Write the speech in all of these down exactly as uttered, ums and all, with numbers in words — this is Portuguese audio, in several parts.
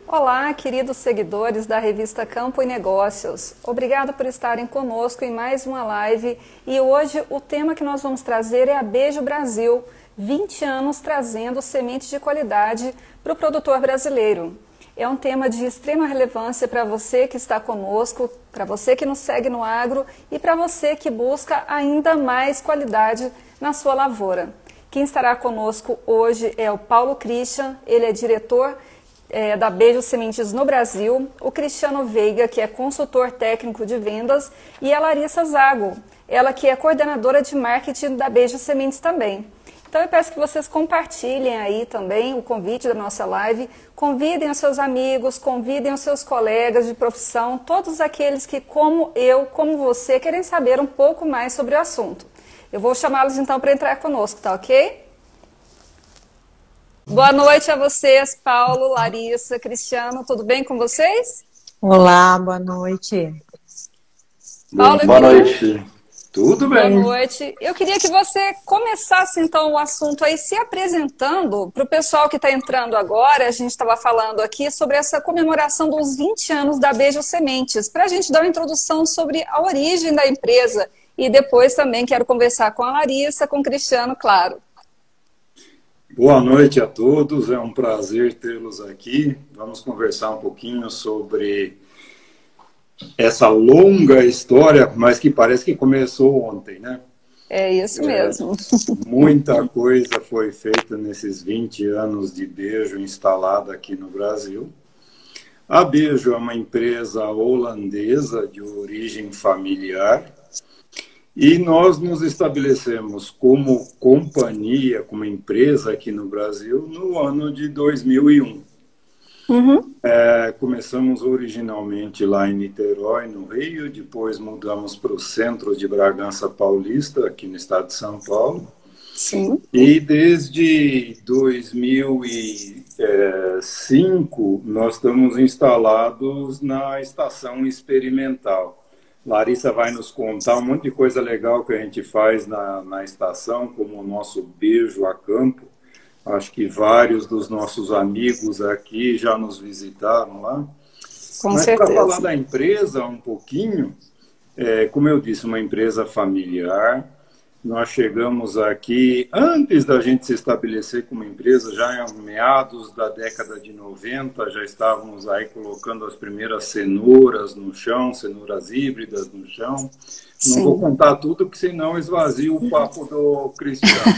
Olá, queridos seguidores da revista Campo e Negócios. Obrigada por estarem conosco em mais uma live. E hoje o tema que nós vamos trazer é a Bejo Brasil, vinte anos trazendo sementes de qualidade para o produtor brasileiro. É um tema de extrema relevância para você que está conosco, para você que nos segue no agro e para você que busca ainda mais qualidade na sua lavoura. Quem estará conosco hoje é o Paulo Christian, ele é diretor É, da Bejo Sementes no Brasil, o Cristiano Veiga, que é consultor técnico de vendas, e a Larissa Zago, ela que é coordenadora de marketing da Bejo Sementes também. Então eu peço que vocês compartilhem aí também o convite da nossa live, convidem os seus amigos, convidem os seus colegas de profissão, todos aqueles que, como eu, como você, querem saber um pouco mais sobre o assunto. Eu vou chamá-los então para entrar conosco, tá ok? Boa noite a vocês, Paulo, Larissa, Cristiano, tudo bem com vocês? Olá, boa noite. Paulo, boa queria... noite, tudo bem? Boa noite. Eu queria que você começasse então o assunto aí se apresentando para o pessoal que está entrando agora. A gente estava falando aqui sobre essa comemoração dos vinte anos da Bejo Sementes, para a gente dar uma introdução sobre a origem da empresa e depois também quero conversar com a Larissa, com o Cristiano, claro. Boa noite a todos, é um prazer tê-los aqui. Vamos conversar um pouquinho sobre essa longa história, mas que parece que começou ontem, né? É isso mesmo. É, muita coisa foi feita nesses vinte anos de Bejo instalada aqui no Brasil. A Bejo é uma empresa holandesa de origem familiar. E nós nos estabelecemos como companhia, como empresa aqui no Brasil, no ano de dois mil e um. Uhum. É, começamos originalmente lá em Niterói, no Rio, depois mudamos para o centro de Bragança Paulista, aqui no estado de São Paulo. Sim. E desde dois mil e cinco nós estamos instalados na estação experimental. Larissa vai nos contar um monte de coisa legal que a gente faz na, na estação, como o nosso Bejo a Campo. Acho que vários dos nossos amigos aqui já nos visitaram lá. Com Mas certeza. para falar da empresa um pouquinho, é, como eu disse, uma empresa familiar. Nós chegamos aqui, antes da gente se estabelecer como empresa, já em meados da década de noventa, já estávamos aí colocando as primeiras cenouras no chão, cenouras híbridas no chão. Sim. Não vou contar tudo, porque senão esvazio o papo do Cristiano.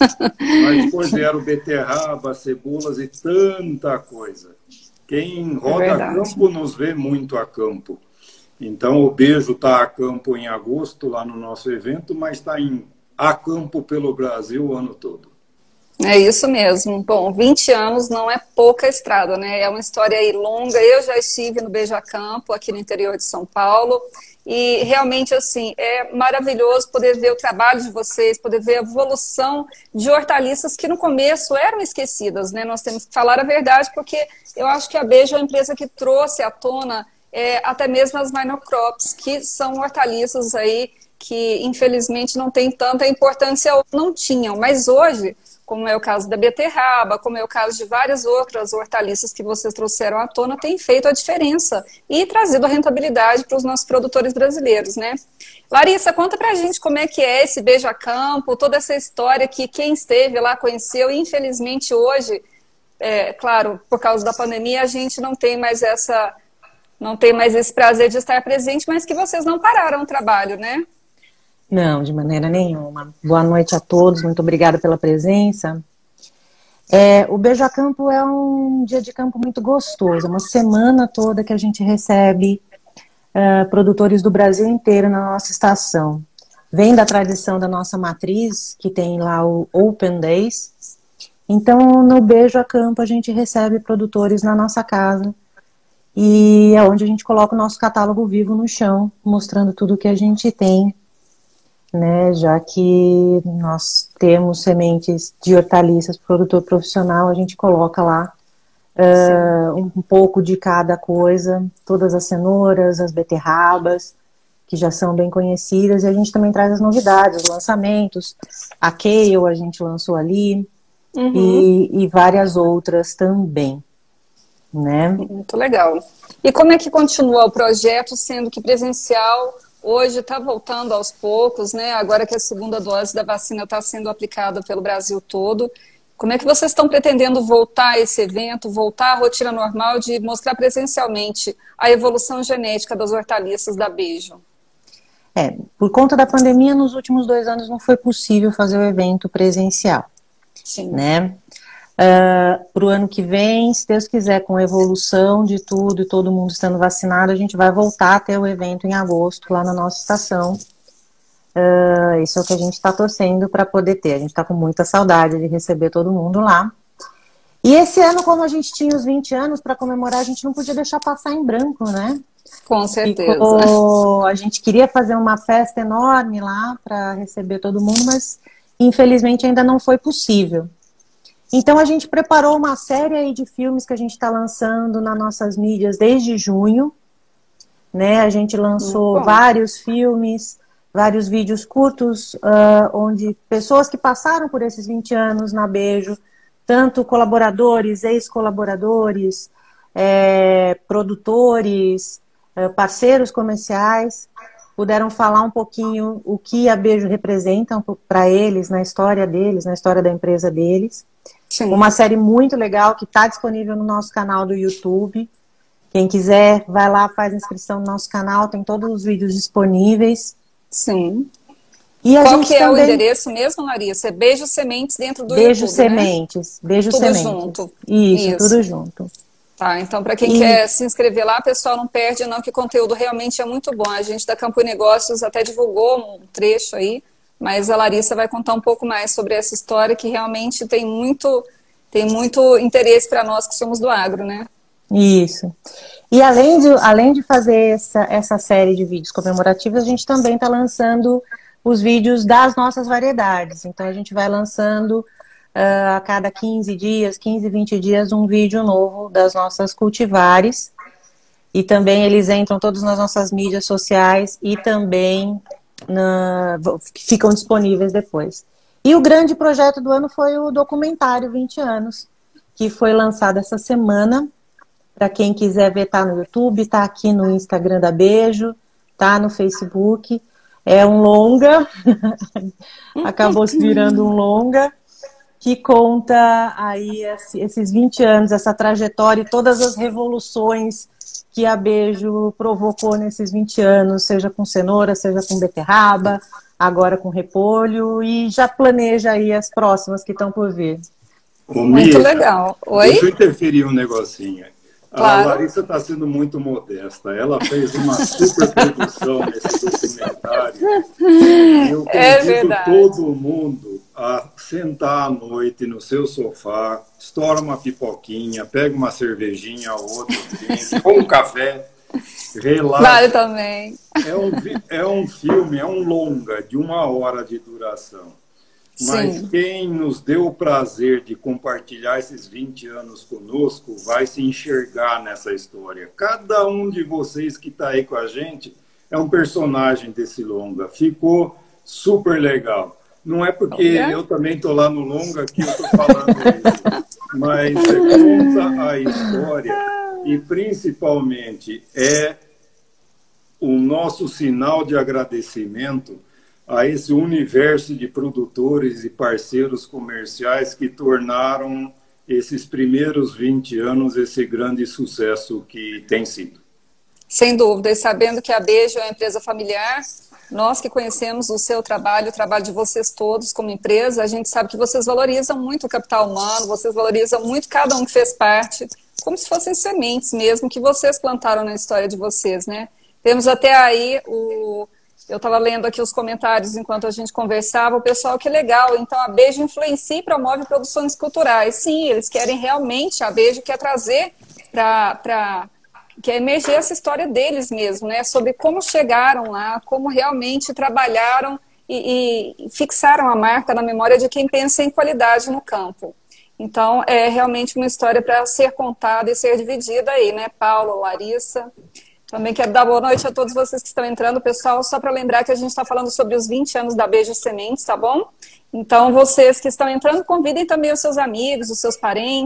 Mas depois vieram beterraba, cebolas e tanta coisa. Quem roda é a campo nos vê muito a campo. Então, o Bejo está a campo em agosto, lá no nosso evento, mas está em a campo pelo Brasil o ano todo. É isso mesmo. Bom, vinte anos não é pouca estrada, né? É uma história aí longa. Eu já estive no Bejo a Campo, aqui no interior de São Paulo, e realmente, assim, é maravilhoso poder ver o trabalho de vocês, poder ver a evolução de hortaliças que no começo eram esquecidas, né? Nós temos que falar a verdade, porque eu acho que a Bejo é uma empresa que trouxe à tona É, até mesmo as monocrops, que são hortaliças aí que infelizmente não tem tanta importância ou não tinham, mas hoje, como é o caso da beterraba, como é o caso de várias outras hortaliças que vocês trouxeram à tona, tem feito a diferença e trazido a rentabilidade para os nossos produtores brasileiros, né? Larissa, conta pra gente como é que é esse Bejo a Campo, toda essa história que quem esteve lá conheceu e infelizmente hoje, é, claro, por causa da pandemia, a gente não tem mais essa... não tem mais esse prazer de estar presente, mas que vocês não pararam o trabalho, né? Não, de maneira nenhuma. Boa noite a todos, muito obrigada pela presença. É, o Bejo a Campo é um dia de campo muito gostoso, é uma semana toda que a gente recebe uh, produtores do Brasil inteiro na nossa estação. Vem da tradição da nossa matriz, que tem lá o Open Days. Então, no Bejo a Campo, a gente recebe produtores na nossa casa, e é onde a gente coloca o nosso catálogo vivo no chão, mostrando tudo que a gente tem, né? Já que nós temos sementes de hortaliças, produtor profissional, a gente coloca lá uh, um, um pouco de cada coisa, todas as cenouras, as beterrabas, que já são bem conhecidas, e a gente também traz as novidades, os lançamentos, a Kale a gente lançou ali, uhum. e, e várias outras também. né? Muito legal. E como é que continua o projeto, sendo que presencial hoje está voltando aos poucos, né? Agora que a segunda dose da vacina está sendo aplicada pelo Brasil todo, como é que vocês estão pretendendo voltar a esse evento, voltar à rotina normal de mostrar presencialmente a evolução genética das hortaliças da Beijo? É, por conta da pandemia, nos últimos dois anos não foi possível fazer o evento presencial. Sim. Né? Uh, para o ano que vem, se Deus quiser, com a evolução de tudo e todo mundo estando vacinado, a gente vai voltar a ter o evento em agosto lá na nossa estação. Uh, isso é o que a gente está torcendo para poder ter. A gente está com muita saudade de receber todo mundo lá. E esse ano, como a gente tinha os vinte anos para comemorar, a gente não podia deixar passar em branco, né? Com certeza. Ficou... A gente queria fazer uma festa enorme lá para receber todo mundo, mas infelizmente ainda não foi possível. Então a gente preparou uma série aí de filmes que a gente está lançando nas nossas mídias desde junho, né? A gente lançou vários filmes, vários vídeos curtos, uh, onde pessoas que passaram por esses vinte anos na Beijo, tanto colaboradores, ex-colaboradores, é, produtores, é, parceiros comerciais, puderam falar um pouquinho o que a Beijo representa para eles, na história deles, na história da empresa deles. Sim. Uma série muito legal que está disponível no nosso canal do YouTube. Quem quiser, vai lá, faz inscrição no nosso canal, tem todos os vídeos disponíveis. Sim. E a Qual gente que é também... o endereço mesmo, Larissa? É Beijo Sementes dentro do Beijo YouTube, Sementes, né? Beijo tudo Sementes. Junto. Isso, Isso, tudo junto. Tá, então para quem e... quer se inscrever lá, pessoal, não perde não, que o conteúdo realmente é muito bom. A gente da Campo e Negócios até divulgou um trecho aí, mas a Larissa vai contar um pouco mais sobre essa história que realmente tem muito, tem muito interesse para nós que somos do agro, né? Isso. E além de, além de fazer essa, essa série de vídeos comemorativos, a gente também está lançando os vídeos das nossas variedades. Então a gente vai lançando uh, a cada quinze dias, quinze, vinte dias, um vídeo novo das nossas cultivares. E também eles entram todos nas nossas mídias sociais e também na, ficam disponíveis depois. E o grande projeto do ano foi o documentário vinte anos, que foi lançado essa semana. Para quem quiser ver, tá no YouTube, tá aqui no Instagram da Beijo, tá no Facebook. É um longa, acabou se virando um longa, que conta aí esses vinte anos, essa trajetória e todas as revoluções que a Beijo provocou nesses vinte anos, seja com cenoura, seja com beterraba, agora com repolho, e já planeja aí as próximas que estão por vir. Ô, muito Mia, legal. Oi? Deixa eu interferir um negocinho. Claro. A Larissa está sendo muito modesta. Ela fez uma super produção nesse documentário. E eu É convido verdade. todo mundo a sentar à noite no seu sofá, estoura uma pipoquinha, pega uma cervejinha ou outro drink, ou um café, relaxa. Vale também. É um, é um filme, é um longa de uma hora de duração. Mas Sim. quem nos deu o prazer de compartilhar esses vinte anos conosco vai se enxergar nessa história. Cada um de vocês que está aí com a gente é um personagem desse longa. Ficou super legal. Não é porque Olha. eu também estou lá no longa que eu estou falando isso, mas conta a história e principalmente é o nosso sinal de agradecimento a esse universo de produtores e parceiros comerciais que tornaram esses primeiros vinte anos esse grande sucesso que tem sido. Sem dúvida, e sabendo que a Beijo é uma empresa familiar, nós que conhecemos o seu trabalho, o trabalho de vocês todos como empresa, a gente sabe que vocês valorizam muito o capital humano, vocês valorizam muito cada um que fez parte, como se fossem sementes mesmo, que vocês plantaram na história de vocês, né? Temos até aí o... Eu estava lendo aqui os comentários enquanto a gente conversava, o pessoal, que legal, então a Beijo influencia e promove produções culturais. Sim, eles querem realmente, a Beijo quer trazer para... quer emergir essa história deles mesmo, né? Sobre como chegaram lá, como realmente trabalharam e, e fixaram a marca na memória de quem pensa em qualidade no campo. Então, é realmente uma história para ser contada e ser dividida aí, né, Paulo, Larissa? Também quero dar boa noite a todos vocês que estão entrando, pessoal, só para lembrar que a gente está falando sobre os vinte anos da Beijo Sementes, tá bom? Então, vocês que estão entrando, convidem também os seus amigos, os seus parentes,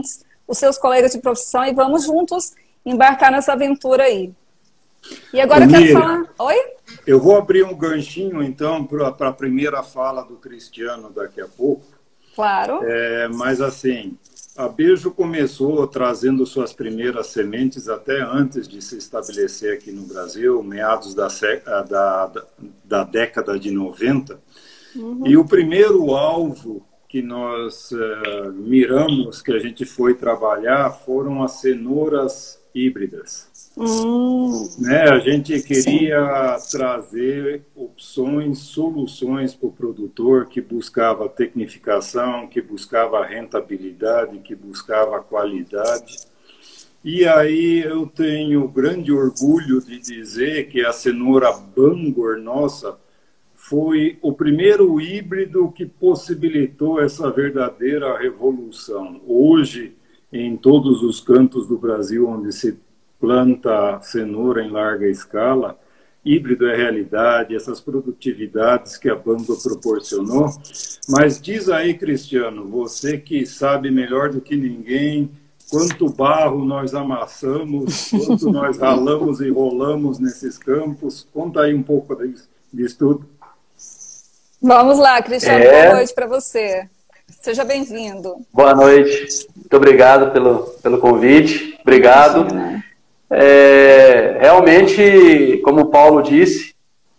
os seus colegas de profissão e vamos juntos embarcar nessa aventura aí. E agora eu quero falar... Oi? Eu vou abrir um ganchinho, então, para a primeira fala do Cristiano daqui a pouco. Claro. É, mas, assim, a Bejo começou trazendo suas primeiras sementes até antes de se estabelecer aqui no Brasil, meados da, da, da década de noventa. Uhum. E o primeiro alvo que nós uh, miramos, que a gente foi trabalhar, foram as cenouras híbridas. Hum. Né? A gente queria Sim. trazer opções, soluções para o produtor que buscava tecnificação, que buscava rentabilidade, que buscava qualidade. E aí eu tenho grande orgulho de dizer que a cenoura Bangor nossa foi o primeiro híbrido que possibilitou essa verdadeira revolução. Hoje, em todos os cantos do Brasil onde se planta cenoura em larga escala, híbrido é realidade, essas produtividades que a Bangor proporcionou. Mas diz aí, Cristiano, você que sabe melhor do que ninguém quanto barro nós amassamos, quanto nós ralamos e rolamos nesses campos. Conta aí um pouco disso, disso tudo. Vamos lá, Cristiano, é... boa noite para você. Seja bem-vindo. Boa noite, muito obrigado pelo, pelo convite, obrigado. É, realmente, como o Paulo disse,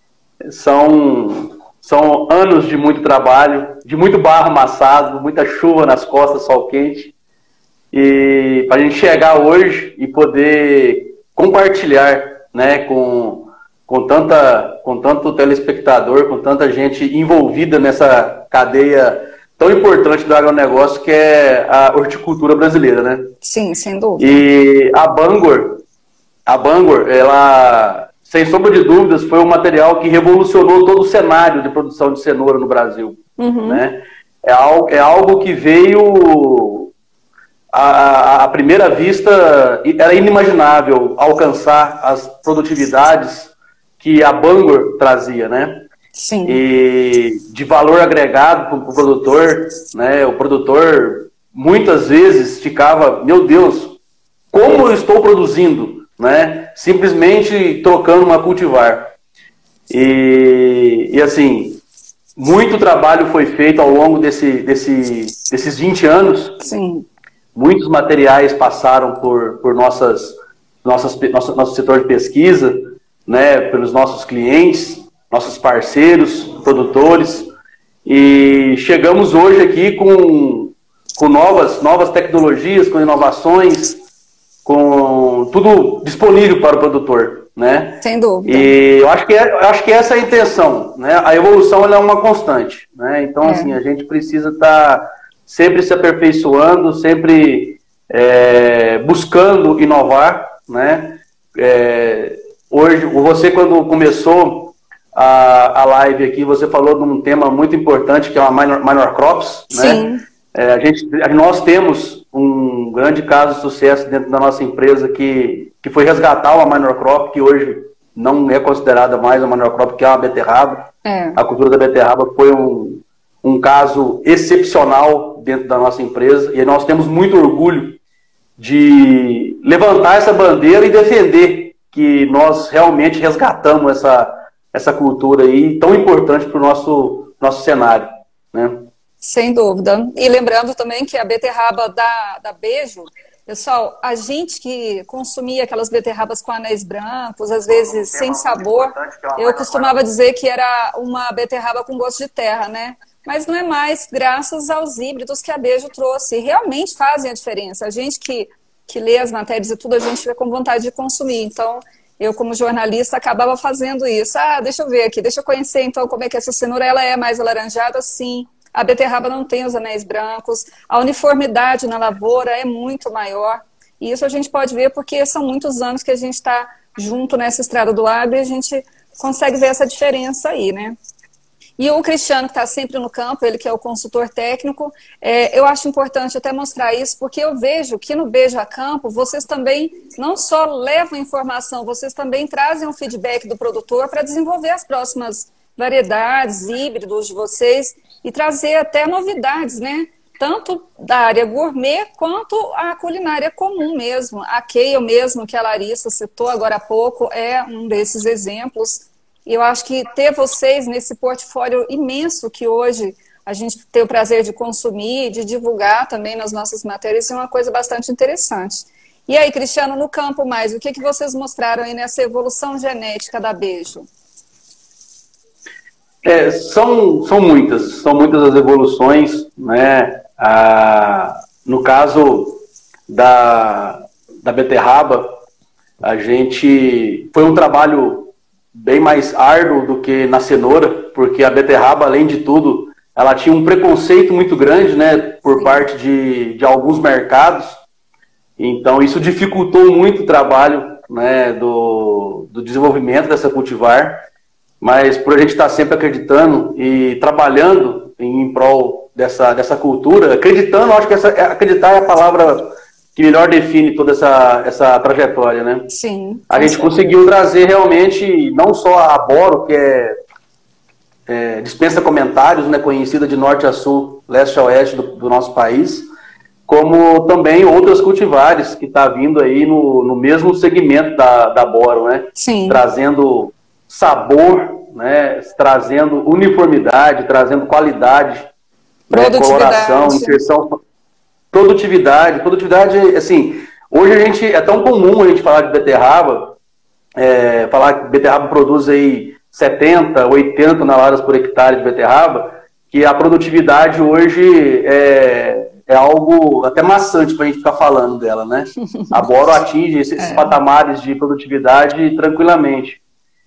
são, são anos de muito trabalho, de muito barro amassado, muita chuva nas costas, sol quente, e para a gente chegar hoje e poder compartilhar, né, com, com, tanta, com tanto telespectador, com tanta gente envolvida nessa cadeia tão importante do agronegócio, que é a horticultura brasileira, né? Sim, sem dúvida. E a Bangor, a Bangor, ela, sem sombra de dúvidas, foi um material que revolucionou todo o cenário de produção de cenoura no Brasil. Uhum. Né? É, algo, é algo que veio, à, à primeira vista, era inimaginável alcançar as produtividades que a Bangor trazia, né? Sim. E de valor agregado para o produtor, né? O produtor muitas vezes ficava, meu Deus, como eu estou produzindo, né? Simplesmente trocando uma cultivar. E, e assim, muito trabalho foi feito ao longo desse, desse, desses vinte anos. Sim. Muitos materiais passaram por, por nossas, nossas, nosso, nosso setor de pesquisa, né? Pelos nossos clientes, nossos parceiros, produtores, e chegamos hoje aqui com, com novas, novas tecnologias, com inovações, com tudo disponível para o produtor, né? Sem dúvida. E eu acho que, é, eu acho que essa é a intenção, né? A evolução ela é uma constante, né? Então, é. assim, a gente precisa estar sempre se aperfeiçoando, sempre é, buscando inovar, né? É, hoje, você quando começou A, a live aqui, você falou de um tema muito importante, que é a minor, minor crops, né? Sim. É, a gente, nós temos um grande caso de sucesso dentro da nossa empresa que, que foi resgatar uma minor crop, que hoje não é considerada mais uma minor crop, que é uma beterraba. É. A cultura da beterraba foi um, um caso excepcional dentro da nossa empresa, e nós temos muito orgulho de levantar essa bandeira e defender que nós realmente resgatamos essa essa cultura aí tão importante para o nosso, nosso cenário, né? Sem dúvida. E lembrando também que a beterraba da, da Bejo, pessoal, a gente que consumia aquelas beterrabas com anéis brancos, às vezes sem sabor, eu costumava dizer que era uma beterraba com gosto de terra, né? Mas não é mais, graças aos híbridos que a Bejo trouxe. Realmente fazem a diferença. A gente que, que lê as matérias e tudo, a gente fica com vontade de consumir. Então, eu, como jornalista, acabava fazendo isso. Ah, deixa eu ver aqui, deixa eu conhecer, então, como é que essa cenoura ela é mais alaranjada, sim. A beterraba não tem os anéis brancos. A uniformidade na lavoura é muito maior. E isso a gente pode ver porque são muitos anos que a gente está junto nessa estrada do agro e a gente consegue ver essa diferença aí, né? E o Cristiano, que está sempre no campo, ele que é o consultor técnico, é, eu acho importante até mostrar isso, porque eu vejo que no Beija Campo, vocês também não só levam informação, vocês também trazem um feedback do produtor para desenvolver as próximas variedades, híbridos de vocês, e trazer até novidades, né? tanto da área gourmet quanto a culinária comum mesmo. A Kale mesmo, que a Larissa citou agora há pouco, é um desses exemplos. E eu acho que ter vocês nesse portfólio imenso que hoje a gente tem o prazer de consumir, de divulgar também nas nossas matérias, é uma coisa bastante interessante. E aí, Cristiano, no campo mais, o que, que vocês mostraram aí nessa evolução genética da Beijo? É, são, são muitas, são muitas as evoluções, né? Ah, no caso da, da beterraba, a gente foi um trabalho bem mais árduo do que na cenoura, porque a beterraba, além de tudo, ela tinha um preconceito muito grande, né, por parte de, de alguns mercados. Então isso dificultou muito o trabalho, né, do, do desenvolvimento dessa cultivar, mas por a gente estar sempre acreditando e trabalhando em prol dessa, dessa cultura, acreditando, acho que essa, acreditar é a palavra que melhor define toda essa, essa trajetória, né? Sim. A gente conseguiu trazer realmente, não só a Boro, que é, é dispensa comentários, né, conhecida de norte a sul, leste a oeste do, do nosso país, como também outras cultivares que está vindo aí no, no mesmo segmento da, da Boro, né? Sim. Trazendo sabor, né, trazendo uniformidade, trazendo qualidade, né, coloração, inserção, produtividade. Produtividade, assim, hoje a gente, é tão comum a gente falar de beterraba, é, falar que beterraba produz aí setenta, oitenta toneladas por hectare de beterraba, que a produtividade hoje é, é algo até maçante para a gente ficar falando dela, né? A Boro atinge esses é. patamares de produtividade tranquilamente.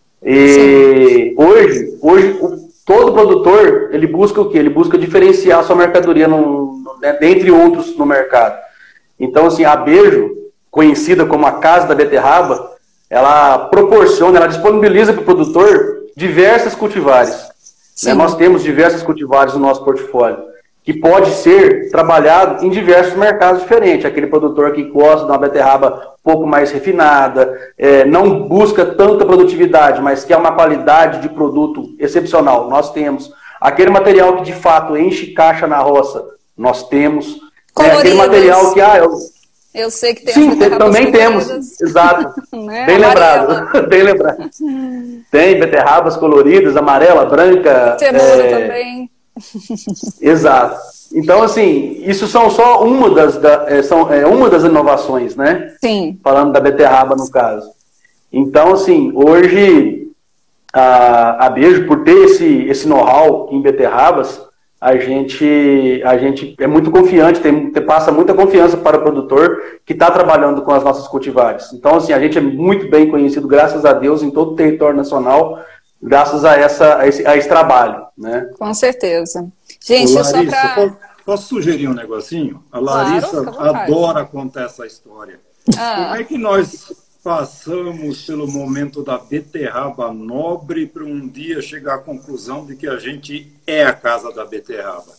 E hoje, hoje o, todo produtor, ele busca o quê? Ele busca diferenciar a sua mercadoria no, no, dentre outros no mercado. Então, assim, a Beijo, conhecida como a Casa da Beterraba, ela proporciona, ela disponibiliza para o produtor diversas cultivares. Né? Nós temos diversas cultivares no nosso portfólio, que pode ser trabalhado em diversos mercados diferentes. Aquele produtor que gosta de uma beterraba um pouco mais refinada, é, não busca tanta produtividade, mas quer uma qualidade de produto excepcional. Nós temos. Aquele material que de fato enche caixa na roça, nós temos. É, aquele material que... Ah, eu... eu sei que tem. Sim, tem, também temos. Exato. Né? Bem lembrado. Bem lembrado. Tem beterrabas coloridas, amarela, branca. Cenoura é... também. Exato. Então, assim, isso são só uma das, da, é, são, é, uma das inovações, né? Sim. Falando da beterraba, no caso. Então, assim, hoje, a, a Beijo, por ter esse, esse know-how em beterrabas, a gente, a gente é muito confiante, tem, passa muita confiança para o produtor que está trabalhando com as nossas cultivares. Então, assim, a gente é muito bem conhecido, graças a Deus, em todo o território nacional, graças a, essa, a, esse, a esse trabalho, né? Com certeza. Gente, Ô, Larissa, só pra... posso, posso sugerir um negocinho? A Larissa claro, adora contar essa história. Ah. Como é que nós passamos pelo momento da beterraba nobre para um dia chegar à conclusão de que a gente é a casa da beterraba?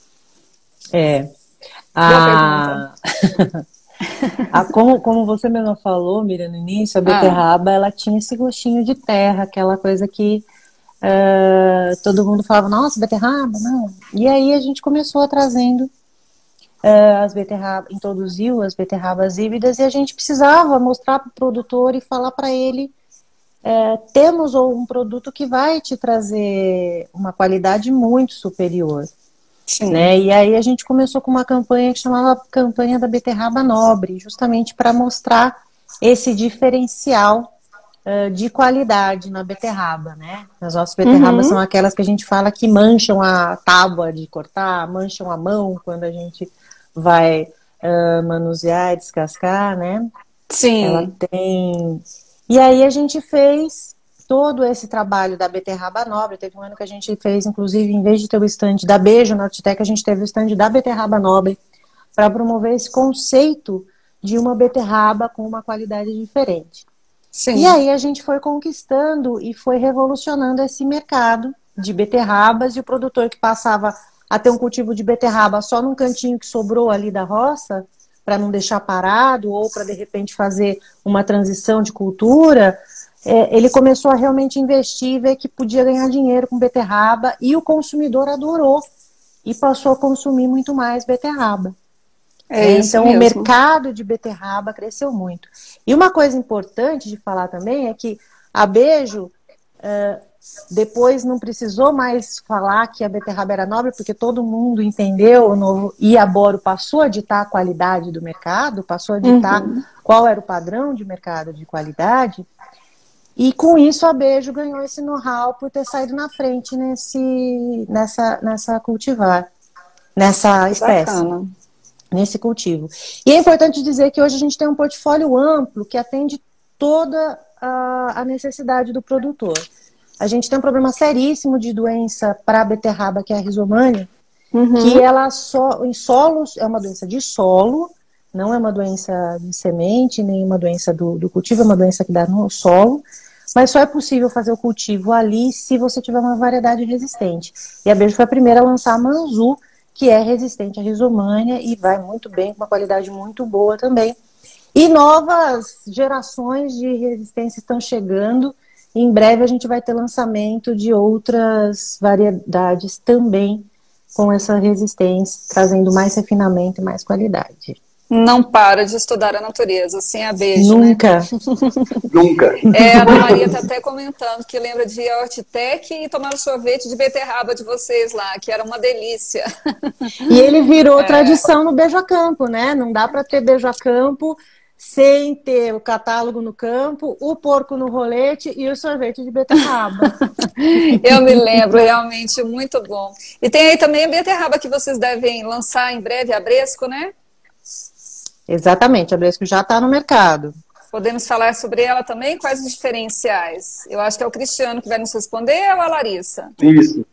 É. A... a, como, como você mesmo falou, Miriam, no início, a beterraba ah. ela tinha esse gostinho de terra, aquela coisa que Uh, todo mundo falava, nossa, beterraba, não. E aí a gente começou a trazendo uh, as beterrabas, introduziu as beterrabas híbridas e a gente precisava mostrar para o produtor e falar para ele, uh, temos um produto que vai te trazer uma qualidade muito superior. Sim. Né? E aí a gente começou com uma campanha que chamava Campanha da Beterraba Nobre, justamente para mostrar esse diferencial de qualidade na beterraba, né? As nossas beterrabas uhum. são aquelas que a gente fala que mancham a tábua de cortar, mancham a mão quando a gente vai uh, manusear e descascar, né? Sim. Ela tem... E aí a gente fez todo esse trabalho da beterraba nobre. Teve um ano que a gente fez, inclusive, em vez de ter o stand da Beijo na Hortitec, a gente teve o stand da beterraba nobre para promover esse conceito de uma beterraba com uma qualidade diferente. Sim. E aí a gente foi conquistando e foi revolucionando esse mercado de beterrabas, e o produtor que passava a ter um cultivo de beterraba só num cantinho que sobrou ali da roça, para não deixar parado, ou para de repente fazer uma transição de cultura, é, ele começou a realmente investir e ver que podia ganhar dinheiro com beterraba, e o consumidor adorou e passou a consumir muito mais beterraba. É isso então mesmo. O mercado de beterraba cresceu muito. E uma coisa importante de falar também é que a Bejo uh, depois não precisou mais falar que a beterraba era nobre, porque todo mundo entendeu o novo, e a Boro passou a ditar a qualidade do mercado, passou a ditar uhum. qual era o padrão de mercado de qualidade. E com isso a Bejo ganhou esse know-how por ter saído na frente nesse, nessa, nessa cultivar, nessa espécie, Bacana. nesse cultivo. E é importante dizer que hoje a gente tem um portfólio amplo que atende toda a, a necessidade do produtor. A gente tem um problema seríssimo de doença para a beterraba, que é a rizomania, uhum. que ela só, em solos, é uma doença de solo, não é uma doença de semente, nem uma doença do, do cultivo, é uma doença que dá no solo. Mas só é possível fazer o cultivo ali se você tiver uma variedade resistente. E a Bejo foi a primeira a lançar a Manzu, que é resistente à rizomania e vai muito bem, com uma qualidade muito boa também. E novas gerações de resistência estão chegando. E em breve a gente vai ter lançamento de outras variedades também com essa resistência, trazendo mais refinamento e mais qualidade. Não para de estudar a natureza, sem a Bejo, Nunca. Né? Nunca. É, a Ana Maria está até comentando que lembra de ir à Hortitec e tomar o sorvete de beterraba de vocês lá, que era uma delícia. E ele virou é. tradição no Beijo a Campo, né? Não dá para ter Beijo a Campo sem ter o catálogo no campo, o porco no rolete e o sorvete de beterraba. Eu me lembro, realmente muito bom. E tem aí também a beterraba que vocês devem lançar em breve, a Bresco, né? Exatamente, a Bresco já está no mercado. Podemos falar sobre ela também? Quais os diferenciais? Eu acho que é o Cristiano que vai nos responder ou a Larissa? Isso.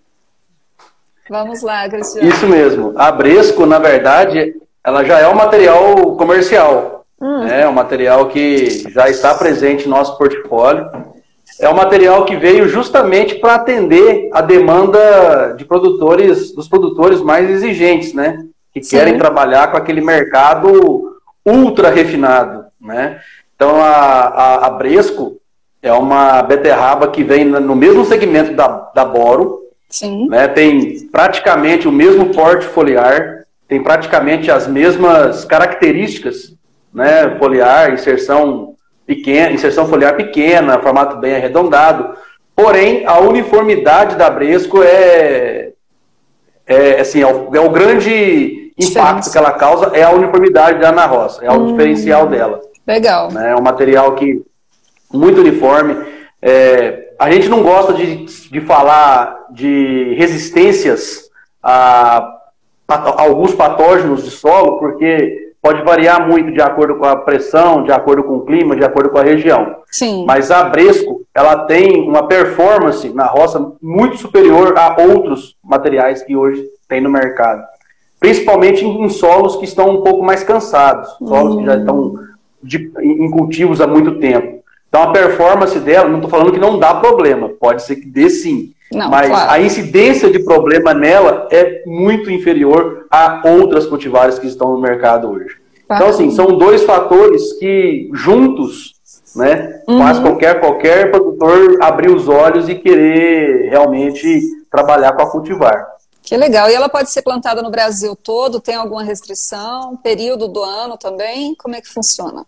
Vamos lá, Cristiano. Isso mesmo. A Bresco, na verdade, ela já é um material comercial. Hum. É um material que já está presente no nosso portfólio. É um material que veio justamente para atender a demanda de produtores, dos produtores mais exigentes, né? Que Sim. querem trabalhar com aquele mercado ultra refinado, né? Então a, a, a Bresco é uma beterraba que vem no mesmo segmento da, da Boro, Sim. né? Tem praticamente o mesmo porte foliar, tem praticamente as mesmas características, né? Foliar, inserção pequena, inserção foliar pequena, formato bem arredondado. Porém, a uniformidade da Bresco é, é, assim, é, o, é o grande impacto que ela causa, é a uniformidade da Ana Rosa, é o hum, diferencial dela. Legal. Né? É um material que muito uniforme. É, a gente não gosta de, de falar de resistências a, a alguns patógenos de solo, porque pode variar muito de acordo com a pressão, de acordo com o clima, de acordo com a região. Sim. Mas a Bresco, ela tem uma performance na roça muito superior a outros materiais que hoje tem no mercado. Principalmente em solos que estão um pouco mais cansados, solos hum. que já estão de, em cultivos há muito tempo. Então a performance dela, não estou falando que não dá problema, pode ser que dê sim, não, mas claro. a incidência de problema nela é muito inferior a outras cultivares que estão no mercado hoje. Tá. Então assim, são dois fatores que juntos, né, uhum. faz qualquer, qualquer produtor abrir os olhos e querer realmente trabalhar com a cultivar. Que legal. E ela pode ser plantada no Brasil todo? Tem alguma restrição? Período do ano também? Como é que funciona?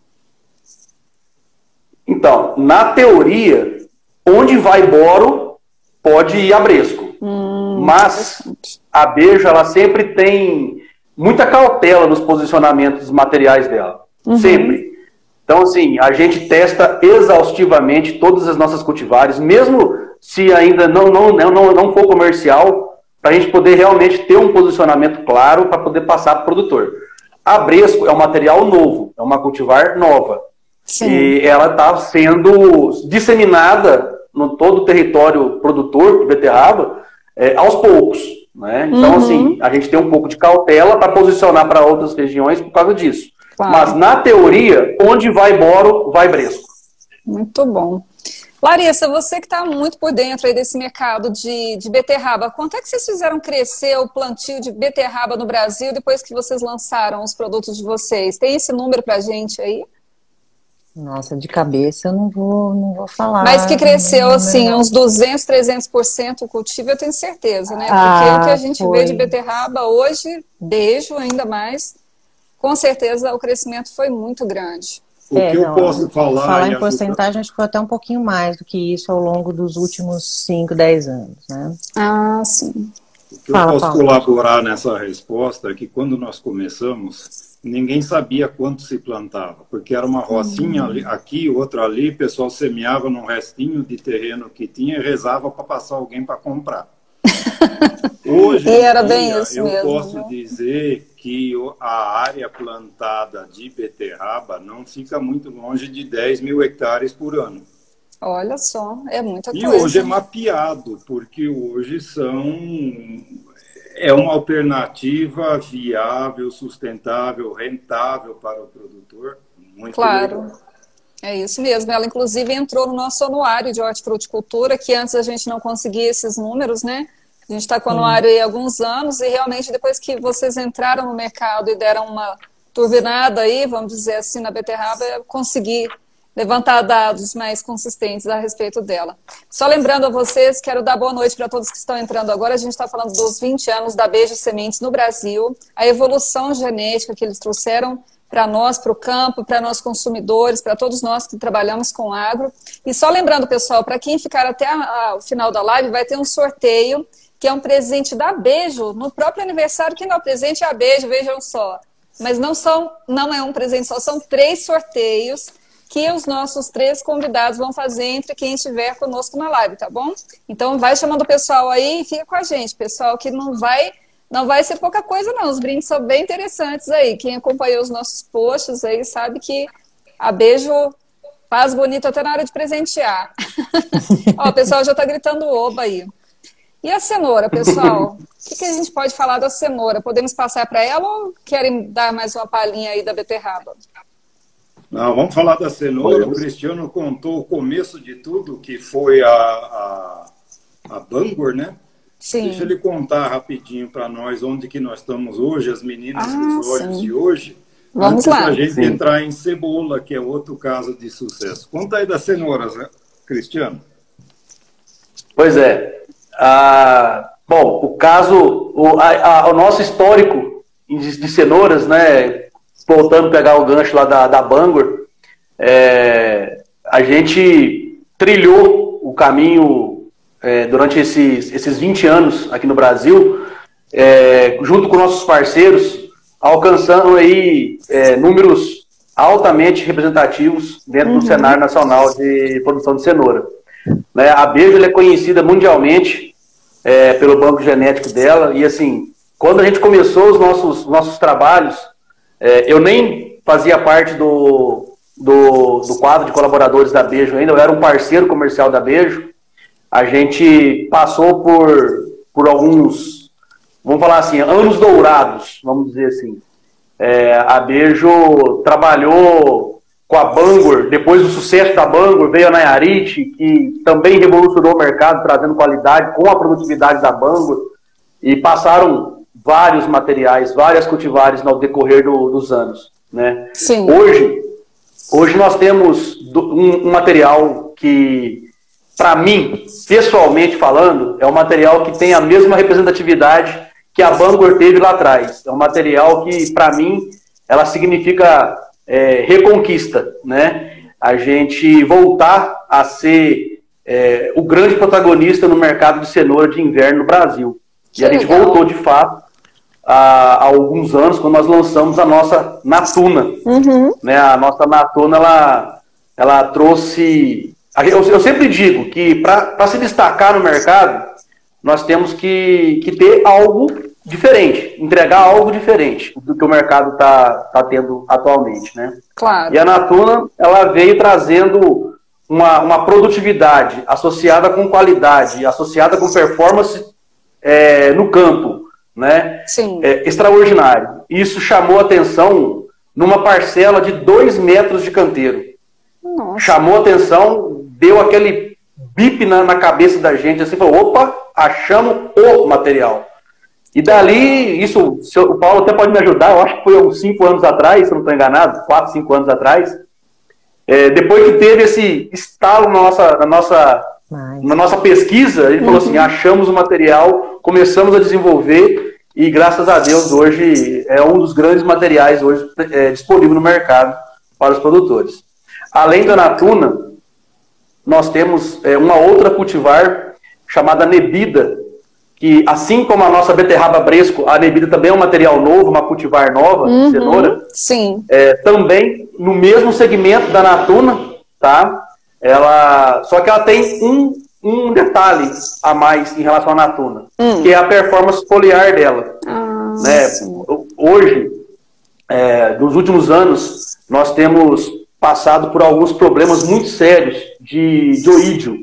Então, na teoria, onde vai boro, pode ir a Bresco. Hum, Mas a Bejo, ela sempre tem muita cautela nos posicionamentos dos materiais dela. Uhum. Sempre. Então, assim, a gente testa exaustivamente todas as nossas cultivares, mesmo se ainda não, não, não, não for comercial, para a gente poder realmente ter um posicionamento claro para poder passar para o produtor. A Bresco é um material novo, é uma cultivar nova. Sim. E ela está sendo disseminada no todo o território produtor de beterraba é, aos poucos. Né? Então, uhum. assim, a gente tem um pouco de cautela para posicionar para outras regiões por causa disso. Claro. Mas, na teoria, onde vai boro, vai Bresco. Muito bom. Larissa, você que está muito por dentro aí desse mercado de, de beterraba, quanto é que vocês fizeram crescer o plantio de beterraba no Brasil depois que vocês lançaram os produtos de vocês? Tem esse número para a gente aí? Nossa, de cabeça eu não vou, não vou falar. Mas que cresceu, assim, uns duzentos, trezentos por cento o cultivo, eu tenho certeza, né? Porque Ah, o que a gente foi. vê de beterraba hoje, beijo ainda mais, com certeza o crescimento foi muito grande. O É, que eu não, posso falar... Falar em ajudar... porcentagem, acho que foi até um pouquinho mais do que isso ao longo dos últimos cinco, dez anos, né? Ah, sim. O que eu Fala, posso Paulo. colaborar nessa resposta é que quando nós começamos, ninguém sabia quanto se plantava, porque era uma rocinha ali, aqui, outra ali, o pessoal semeava num restinho de terreno que tinha e rezava para passar alguém para comprar. Hoje E era em bem dia, isso eu mesmo, posso viu? dizer que a área plantada de beterraba não fica muito longe de dez mil hectares por ano. Olha só, é muita E coisa. hoje é mapeado, porque hoje são... é uma alternativa viável, sustentável, rentável para o produtor. Muito Claro. legal. É isso mesmo. Ela, inclusive, entrou no nosso anuário de hortifruticultura, que antes a gente não conseguia esses números, né? A gente está com o anuário aí há alguns anos e realmente depois que vocês entraram no mercado e deram uma turbinada aí, vamos dizer assim, na beterraba, eu consegui levantar dados mais consistentes a respeito dela. Só lembrando a vocês, quero dar boa noite para todos que estão entrando agora. A gente está falando dos vinte anos da Beijo Sementes no Brasil, a evolução genética que eles trouxeram para nós, para o campo, para nós consumidores, para todos nós que trabalhamos com agro. E só lembrando, pessoal, para quem ficar até a, a, o final da live, vai ter um sorteio, que é um presente da Beijo, no próprio aniversário. Quem dá o presente é a Beijo, vejam só. Mas não, são, não é um presente só, são três sorteios que os nossos três convidados vão fazer entre quem estiver conosco na live, tá bom? Então vai chamando o pessoal aí e fica com a gente, pessoal, que não vai... Não vai ser pouca coisa, não. Os brindes são bem interessantes aí. Quem acompanhou os nossos posts aí sabe que a Beijo faz bonito até na hora de presentear. Ó, o pessoal já está gritando oba aí. E a cenoura, pessoal? O que, que a gente pode falar da cenoura? Podemos passar para ela ou querem dar mais uma palhinha aí da beterraba? Não, vamos falar da cenoura. O Cristiano contou o começo de tudo, que foi a, a, a Bangor, né? Sim. Deixa ele contar rapidinho para nós onde que nós estamos hoje, as meninas Ah, dos olhos sim. de hoje. Vamos antes lá. da gente Sim. entrar em cebola, que é outro caso de sucesso. Conta aí das cenouras, né, Cristiano. Pois é. Ah, bom, o caso, o, a, a, o nosso histórico de, de cenouras, né, voltando a pegar o gancho lá da, da Bangor, é, a gente trilhou o caminho é, durante esses, esses vinte anos aqui no Brasil, é, junto com nossos parceiros, alcançando aí é, números altamente representativos dentro Uhum. do cenário nacional de produção de cenoura. Né, a Beijo ela é conhecida mundialmente é, pelo banco genético dela, e assim, quando a gente começou os nossos, nossos trabalhos, é, eu nem fazia parte do, do, do quadro de colaboradores da Beijo ainda, eu era um parceiro comercial da Beijo. A gente passou por, por alguns, vamos falar assim, anos dourados, vamos dizer assim. É, a Beijo trabalhou com a Bangor, depois do sucesso da Bangor, veio a Nayarite, que também revolucionou o mercado, trazendo qualidade com a produtividade da Bangor, e passaram vários materiais, várias cultivares no decorrer do, dos anos. Né? Sim. Hoje, hoje nós temos um, um material que, para mim, pessoalmente falando, é um material que tem a mesma representatividade que a Bangor teve lá atrás. É um material que, para mim, ela significa é, reconquista, né? A gente voltar a ser é, o grande protagonista no mercado de cenoura de inverno no Brasil. Que e a gente legal. voltou, de fato, há, há alguns anos, quando nós lançamos a nossa Natuna. Uhum. Né? A nossa Natuna, ela, ela trouxe... Eu, eu sempre digo que para se destacar no mercado, nós temos que, que ter algo diferente, entregar algo diferente do que o mercado está tá tendo atualmente, né? Claro. E a Natuna, ela veio trazendo uma, uma produtividade associada com qualidade, associada com performance é, no campo, né? Sim. É, extraordinário. Isso chamou atenção numa parcela de dois metros de canteiro. Nossa. Chamou atenção, deu aquele bip na, na cabeça da gente, assim, falou, opa, achamos o material. E dali, isso, o Paulo até pode me ajudar, eu acho que foi uns cinco anos atrás, se eu não estou enganado, quatro, cinco anos atrás, É, depois que teve esse estalo na nossa, na nossa, na nossa pesquisa, ele falou assim, achamos o material, começamos a desenvolver e graças a Deus hoje é um dos grandes materiais hoje é, disponível no mercado para os produtores. Além da Natuna, nós temos é, uma outra cultivar chamada Nebida, que assim como a nossa beterraba Bresco, a Nebida também é um material novo, uma cultivar nova, Uhum, cenoura. sim. É, também no mesmo segmento da Natuna, tá? Ela, só que ela tem um, um detalhe a mais em relação à Natuna, hum. que é a performance foliar dela. Ah, né? Hoje, é, nos últimos anos, nós temos passado por alguns problemas muito sérios de, de oídio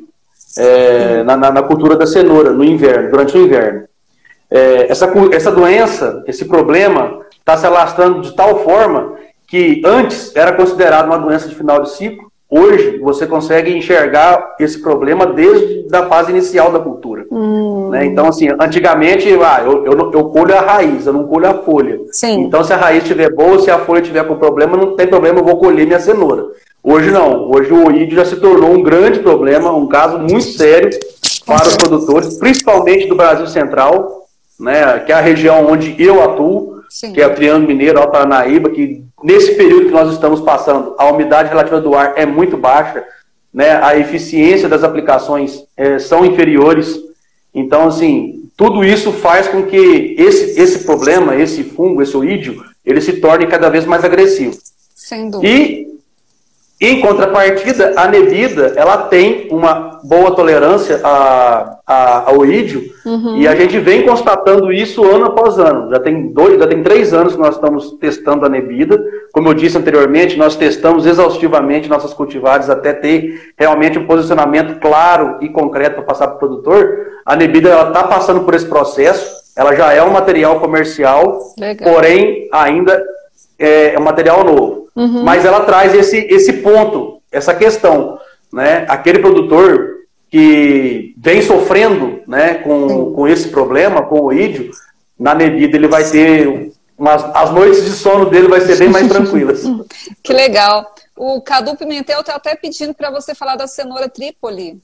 é, na, na cultura da cenoura, no inverno, durante o inverno. É, essa, essa doença, esse problema, está se alastrando de tal forma que antes era considerado uma doença de final de ciclo, hoje você consegue enxergar esse problema desde a fase inicial da cultura. Hum. Né? Então, assim, antigamente, ah, eu, eu, eu colho a raiz, eu não colho a folha. Sim. Então, se a raiz estiver boa, se a folha estiver com problema, não tem problema, eu vou colher minha cenoura. Hoje não, hoje o oídio já se tornou um grande problema, um caso muito sério para os produtores, principalmente do Brasil Central, né, que é a região onde eu atuo, Sim. que é o Triângulo Mineiro, Alto Paranaíba, que nesse período que nós estamos passando, a umidade relativa do ar é muito baixa, né, a eficiência das aplicações é, são inferiores. Então, assim, tudo isso faz com que esse, esse problema, esse fungo, esse oídio, ele se torne cada vez mais agressivo. Sem dúvida. E, em contrapartida, a Nebida, ela tem uma boa tolerância a, a, ao oídio, uhum. e a gente vem constatando isso ano após ano. Já tem, dois, já tem três anos que nós estamos testando a Nebida. Como eu disse anteriormente, nós testamos exaustivamente nossas cultivares até ter realmente um posicionamento claro e concreto para passar para o produtor. A Nebida está passando por esse processo, ela já é um material comercial, Legal. porém ainda é um material novo. Uhum. Mas ela traz esse, esse ponto, essa questão, né? Aquele produtor que vem sofrendo, né, com, com esse problema, com o oídio, na Nebida ele vai ter umas, as noites de sono dele vai ser bem mais tranquilas. Que legal. O Cadu Pimentel está até pedindo para você falar da cenoura Trípoli.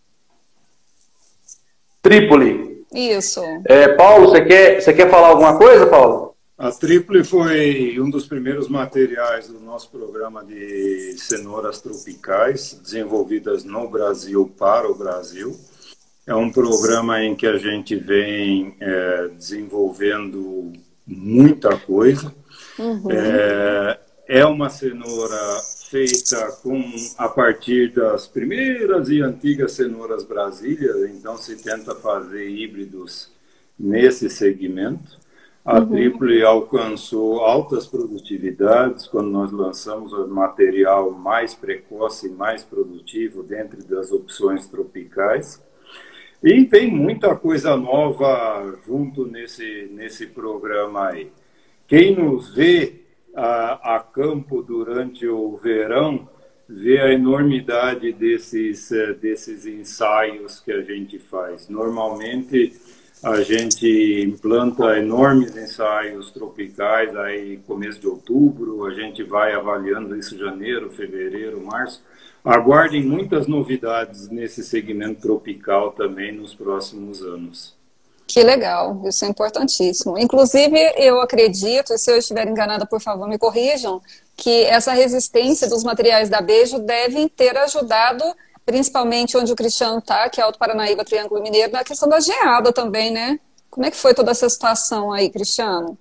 Trípoli. Isso. É, Paulo, você quer, você quer falar alguma coisa, Paulo? A Trípoli foi um dos primeiros materiais do nosso programa de cenouras tropicais, desenvolvidas no Brasil para o Brasil. É um programa em que a gente vem é, desenvolvendo muita coisa. Uhum. É, é uma cenoura feita com, a partir das primeiras e antigas cenouras brasileiras, então se tenta fazer híbridos nesse segmento. A uhum. Trípoli alcançou altas produtividades quando nós lançamos o material mais precoce e mais produtivo dentre das opções tropicais. E tem muita coisa nova junto nesse, nesse programa aí. Quem nos vê a, a campo durante o verão, vê a enormidade desses, desses ensaios que a gente faz. Normalmente, a gente implanta enormes ensaios tropicais, aí começo de outubro, a gente vai avaliando isso em janeiro, fevereiro, março. Aguardem muitas novidades nesse segmento tropical também nos próximos anos. Que legal, isso é importantíssimo. Inclusive, eu acredito, e se eu estiver enganada, por favor, me corrijam, que essa resistência dos materiais da Bejo devem ter ajudado, principalmente onde o Cristiano está, que é Alto Paranaíba, Triângulo Mineiro, na questão da geada também, né? Como é que foi toda essa situação aí, Cristiano?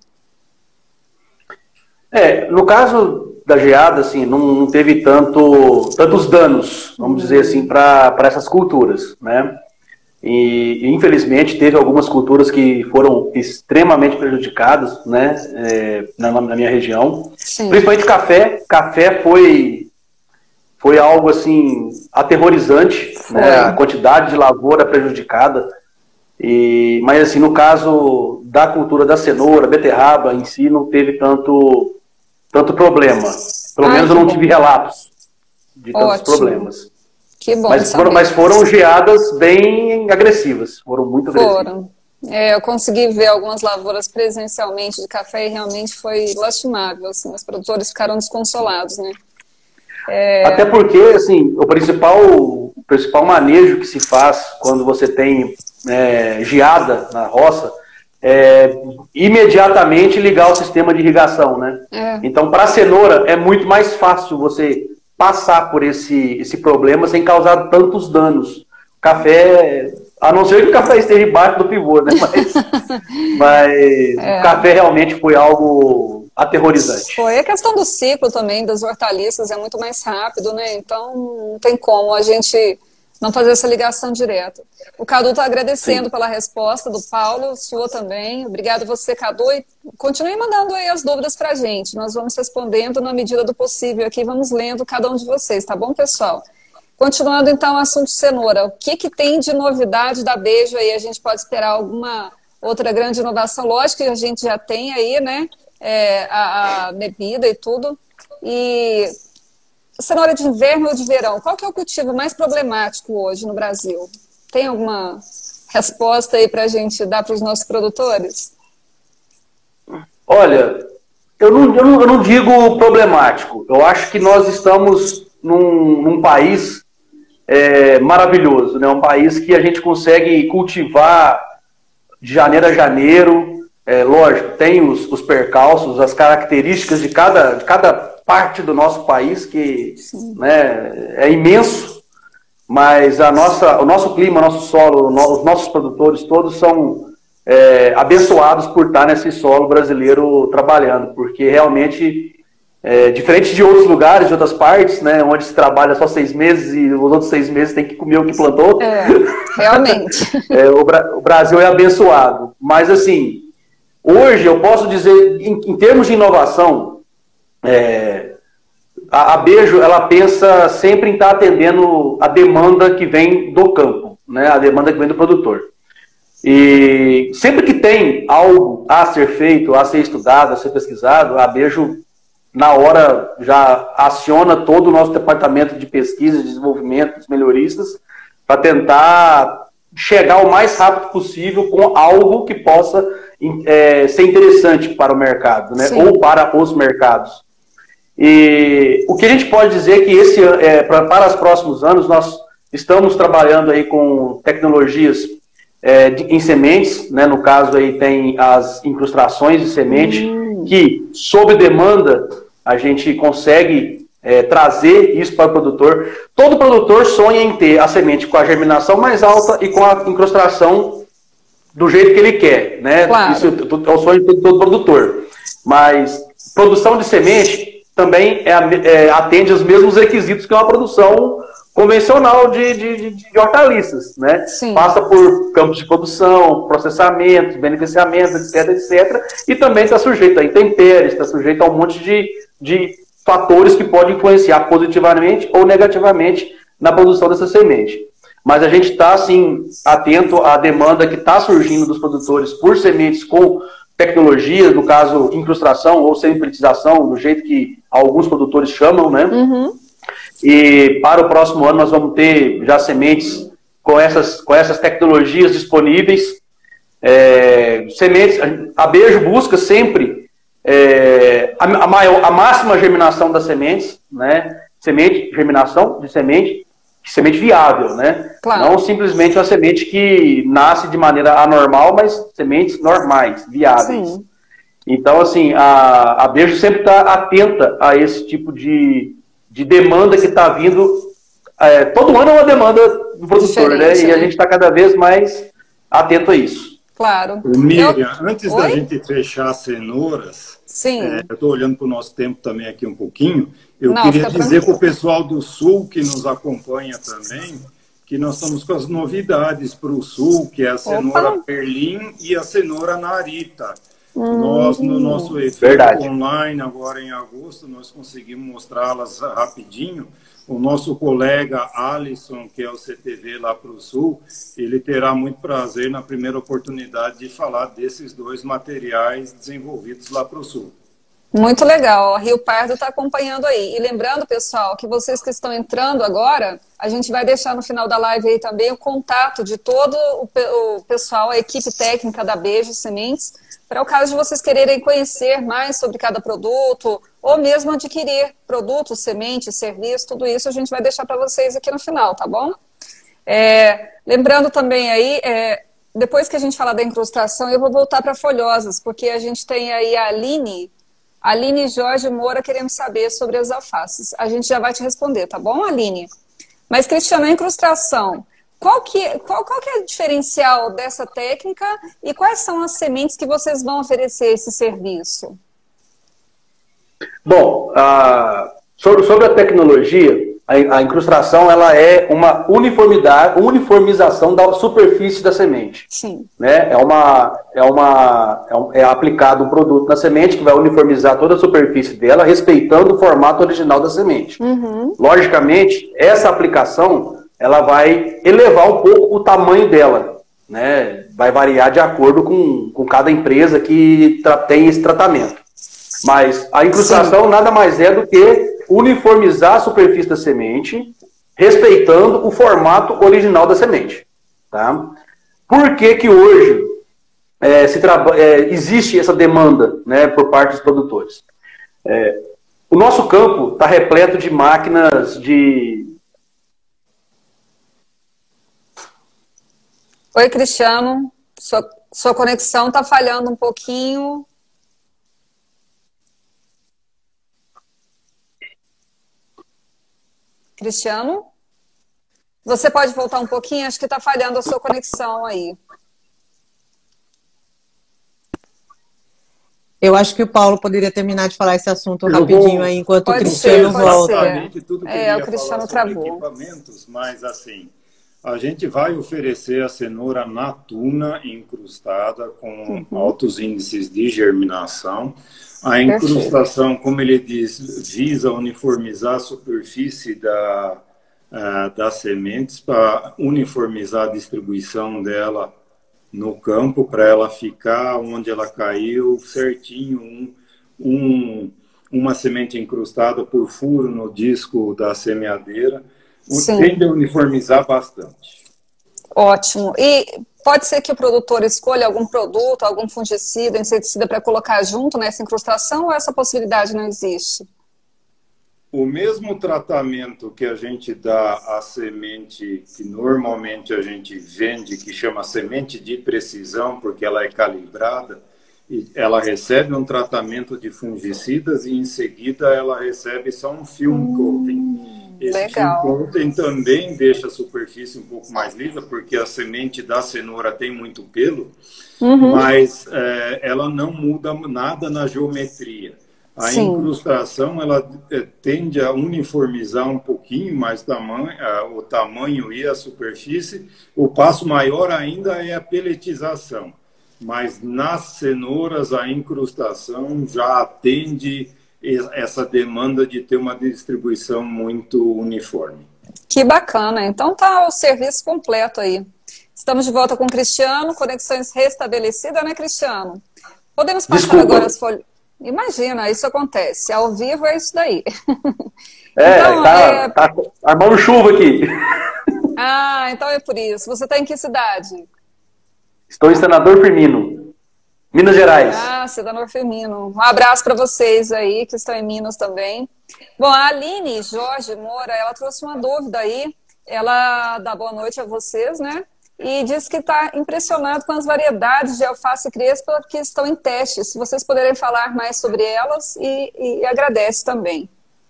É, no caso da geada, assim, não, não teve tanto, tantos danos, vamos uhum. dizer assim, para essas culturas, né? E, infelizmente, teve algumas culturas que foram extremamente prejudicadas, né, é, na, na minha região. Sim. Principalmente café. Café foi... Foi algo, assim, aterrorizante, né? A quantidade de lavoura prejudicada. E, mas, assim, no caso da cultura da cenoura, beterraba em si, não teve tanto, tanto problema. Pelo Ai, menos eu não bom. tive relatos de tantos Ótimo. problemas. Que bom mas foram, mas foram geadas bem agressivas, foram muito agressivas. Foram. É, eu consegui ver algumas lavouras presencialmente de café e realmente foi lastimável. Assim, os produtores ficaram desconsolados, né? É... Até porque, assim, o principal, o principal manejo que se faz quando você tem é, geada na roça é imediatamente ligar o sistema de irrigação, né? É. Então, para a cenoura, é muito mais fácil você passar por esse, esse problema sem causar tantos danos. O café, a não ser que o café esteja embaixo do pivô, né? Mas, mas é. o café realmente foi algo aterrorizante. Foi a questão do ciclo também das hortaliças, é muito mais rápido, né? Então não tem como a gente não fazer essa ligação direta. O Cadu está agradecendo Sim. pela resposta do Paulo, sua também. Obrigado você, Cadu, e continue mandando aí as dúvidas para a gente. Nós vamos respondendo na medida do possível aqui, vamos lendo cada um de vocês, tá bom, pessoal? Continuando então o assunto cenoura, o que, que tem de novidade da Beijo aí? A gente pode esperar alguma outra grande inovação? Lógico que a gente já tem aí, né, é, a, a bebida e tudo. E cenoura de inverno ou de verão, qual que é o cultivo mais problemático hoje no Brasil? Tem alguma resposta aí para a gente dar para os nossos produtores? Olha, eu não, eu, não, eu não digo problemático. Eu acho que nós estamos num, num país é, maravilhoso, né? Um país que a gente consegue cultivar de janeiro a janeiro. É, lógico, tem os, os percalços, as características de cada, de cada parte do nosso país, que né, é imenso, mas a nossa, o nosso clima, o nosso solo, os nossos produtores todos são é, abençoados por estar nesse solo brasileiro trabalhando, porque realmente, é, diferente de outros lugares, de outras partes, né, onde se trabalha só seis meses e os outros seis meses tem que comer o que plantou. É, realmente. é, o, Bra o Brasil é abençoado. Mas, assim, hoje eu posso dizer, em, em termos de inovação, é, a, a Beijo, ela pensa sempre em estar atendendo a demanda que vem do campo, né, a demanda que vem do produtor. E sempre que tem algo a ser feito, a ser estudado, a ser pesquisado, a Beijo, na hora, já aciona todo o nosso departamento de pesquisa, de desenvolvimento, dos melhoristas, para tentar chegar o mais rápido possível com algo que possa é, ser interessante para o mercado, né? Ou para os mercados. E o que a gente pode dizer é que esse, é, para, para os próximos anos nós estamos trabalhando aí com tecnologias é, de, em sementes, né? No caso aí tem as incrustações de semente, hum. que sob demanda a gente consegue é, trazer isso para o produtor. Todo produtor sonha em ter a semente com a germinação mais alta e com a incrustação do jeito que ele quer, né? Claro. Isso é o sonho de todo produtor. Mas produção de semente também é, é, atende aos mesmos requisitos que uma produção convencional de, de, de hortaliças, né? Sim. Passa por campos de produção, processamento, beneficiamento, etc, etcétera. E também está sujeito a intempéries, está sujeito a um monte de, de fatores que podem influenciar positivamente ou negativamente na produção dessa semente. Mas a gente está, assim, atento à demanda que está surgindo dos produtores por sementes com tecnologia, no caso, incrustação ou semi-pretização, do jeito que alguns produtores chamam, né? Uhum. E para o próximo ano nós vamos ter já sementes com essas, com essas tecnologias disponíveis. É, sementes, a Beijo busca sempre é, a, a, maior, a máxima germinação das sementes, né? Semente, germinação de semente, semente viável, né? Claro. Não simplesmente uma semente que nasce de maneira anormal, mas sementes normais, viáveis. Sim. Então, assim, a, a Beijo sempre está atenta a esse tipo de, de demanda que está vindo. É, todo ano é uma demanda do produtor, né? E a gente está cada vez mais atento a isso. Claro. Miriam, eu... antes Oi? da gente fechar as cenouras, Sim. É, eu estou olhando para o nosso tempo também aqui um pouquinho, eu Não, queria dizer para o pessoal do Sul que nos acompanha também, que nós estamos com as novidades para o Sul, que é a cenoura Opa. Perlim e a cenoura Narita. Hum, nós, no nosso evento verdade. online, agora em agosto, nós conseguimos mostrá-las rapidinho. O nosso colega Alisson, que é o C T V lá para o Sul, ele terá muito prazer na primeira oportunidade de falar desses dois materiais desenvolvidos lá para o Sul. Muito legal, a Rio Pardo está acompanhando aí. E lembrando, pessoal, que vocês que estão entrando agora, a gente vai deixar no final da live aí também o contato de todo o, pe o pessoal, a equipe técnica da Beijo Sementes, para o caso de vocês quererem conhecer mais sobre cada produto, ou mesmo adquirir produtos, sementes, serviços, tudo isso a gente vai deixar para vocês aqui no final, tá bom? É, lembrando também aí, é, depois que a gente falar da incrustação, eu vou voltar para folhosas, porque a gente tem aí a Aline... Aline Jorge Moura querendo saber sobre as alfaces. A gente já vai te responder, tá bom, Aline? Mas, Cristiano, a incrustação, qual que, qual, qual que é o diferencial dessa técnica e quais são as sementes que vocês vão oferecer esse serviço? Bom, a, sobre, sobre a tecnologia, a, a incrustação ela é uma uniformidade, uniformização da superfície da semente. Sim. Né? É, uma, é, uma, é, um, é aplicado um produto na semente que vai uniformizar toda a superfície dela, respeitando o formato original da semente. Uhum. Logicamente, essa aplicação ela vai elevar um pouco o tamanho dela. Né? Vai variar de acordo com, com cada empresa que tem esse tratamento. Mas a incrustação Sim. nada mais é do que uniformizar a superfície da semente, respeitando o formato original da semente. Tá? Por que que hoje é, se é, existe essa demanda, né, por parte dos produtores? É, o nosso campo está repleto de máquinas de... Oi, Cristiano. Sua, sua conexão está falhando um pouquinho. Cristiano? Você pode voltar um pouquinho? Acho que está falhando a sua conexão aí. Eu acho que o Paulo poderia terminar de falar esse assunto rapidinho aí, enquanto pode o Cristiano ser, volta. Tudo que é, eu o Cristiano travou. Equipamentos, mas assim, a gente vai oferecer a cenoura natuna incrustada com uhum. altos índices de germinação. A incrustação, Perfeito. Como ele diz, visa uniformizar a superfície da, uh, das sementes para uniformizar a distribuição dela no campo, para ela ficar onde ela caiu certinho, um, um, uma semente incrustada por furo no disco da semeadeira, tende a uniformizar bastante. Ótimo. E pode ser que o produtor escolha algum produto, algum fungicida, inseticida para colocar junto nessa incrustação ou essa possibilidade não existe? O mesmo tratamento que a gente dá à semente, que normalmente a gente vende, que chama semente de precisão, porque ela é calibrada, e ela recebe um tratamento de fungicidas e em seguida ela recebe só um film coating. Hum, Esse legal. film coating também deixa a superfície um pouco mais lisa, porque a semente da cenoura tem muito pelo, uhum. mas é, ela não muda nada na geometria. A Sim. incrustação ela é, tende a uniformizar um pouquinho mais tamanho, a, o tamanho e a superfície. O passo maior ainda é a peletização. Mas nas cenouras a incrustação já atende essa demanda de ter uma distribuição muito uniforme. Que bacana, então tá o serviço completo aí. Estamos de volta com o Cristiano, conexões restabelecidas, né, Cristiano? Podemos passar Desculpa. agora as folhas. Imagina, isso acontece, ao vivo é isso daí. É, então, tá, é... tá armando chuva aqui. Ah, então é por isso. Você está em que cidade? Estou em Senador Firmino, Minas Gerais. Ah, Senador Firmino. Um abraço para vocês aí, que estão em Minas também. Bom, a Aline Jorge Moura, ela trouxe uma dúvida aí. Ela dá boa noite a vocês, né? E diz que está impressionado com as variedades de alface crespa que estão em teste. Se vocês puderem falar mais sobre elas, e, e agradece também.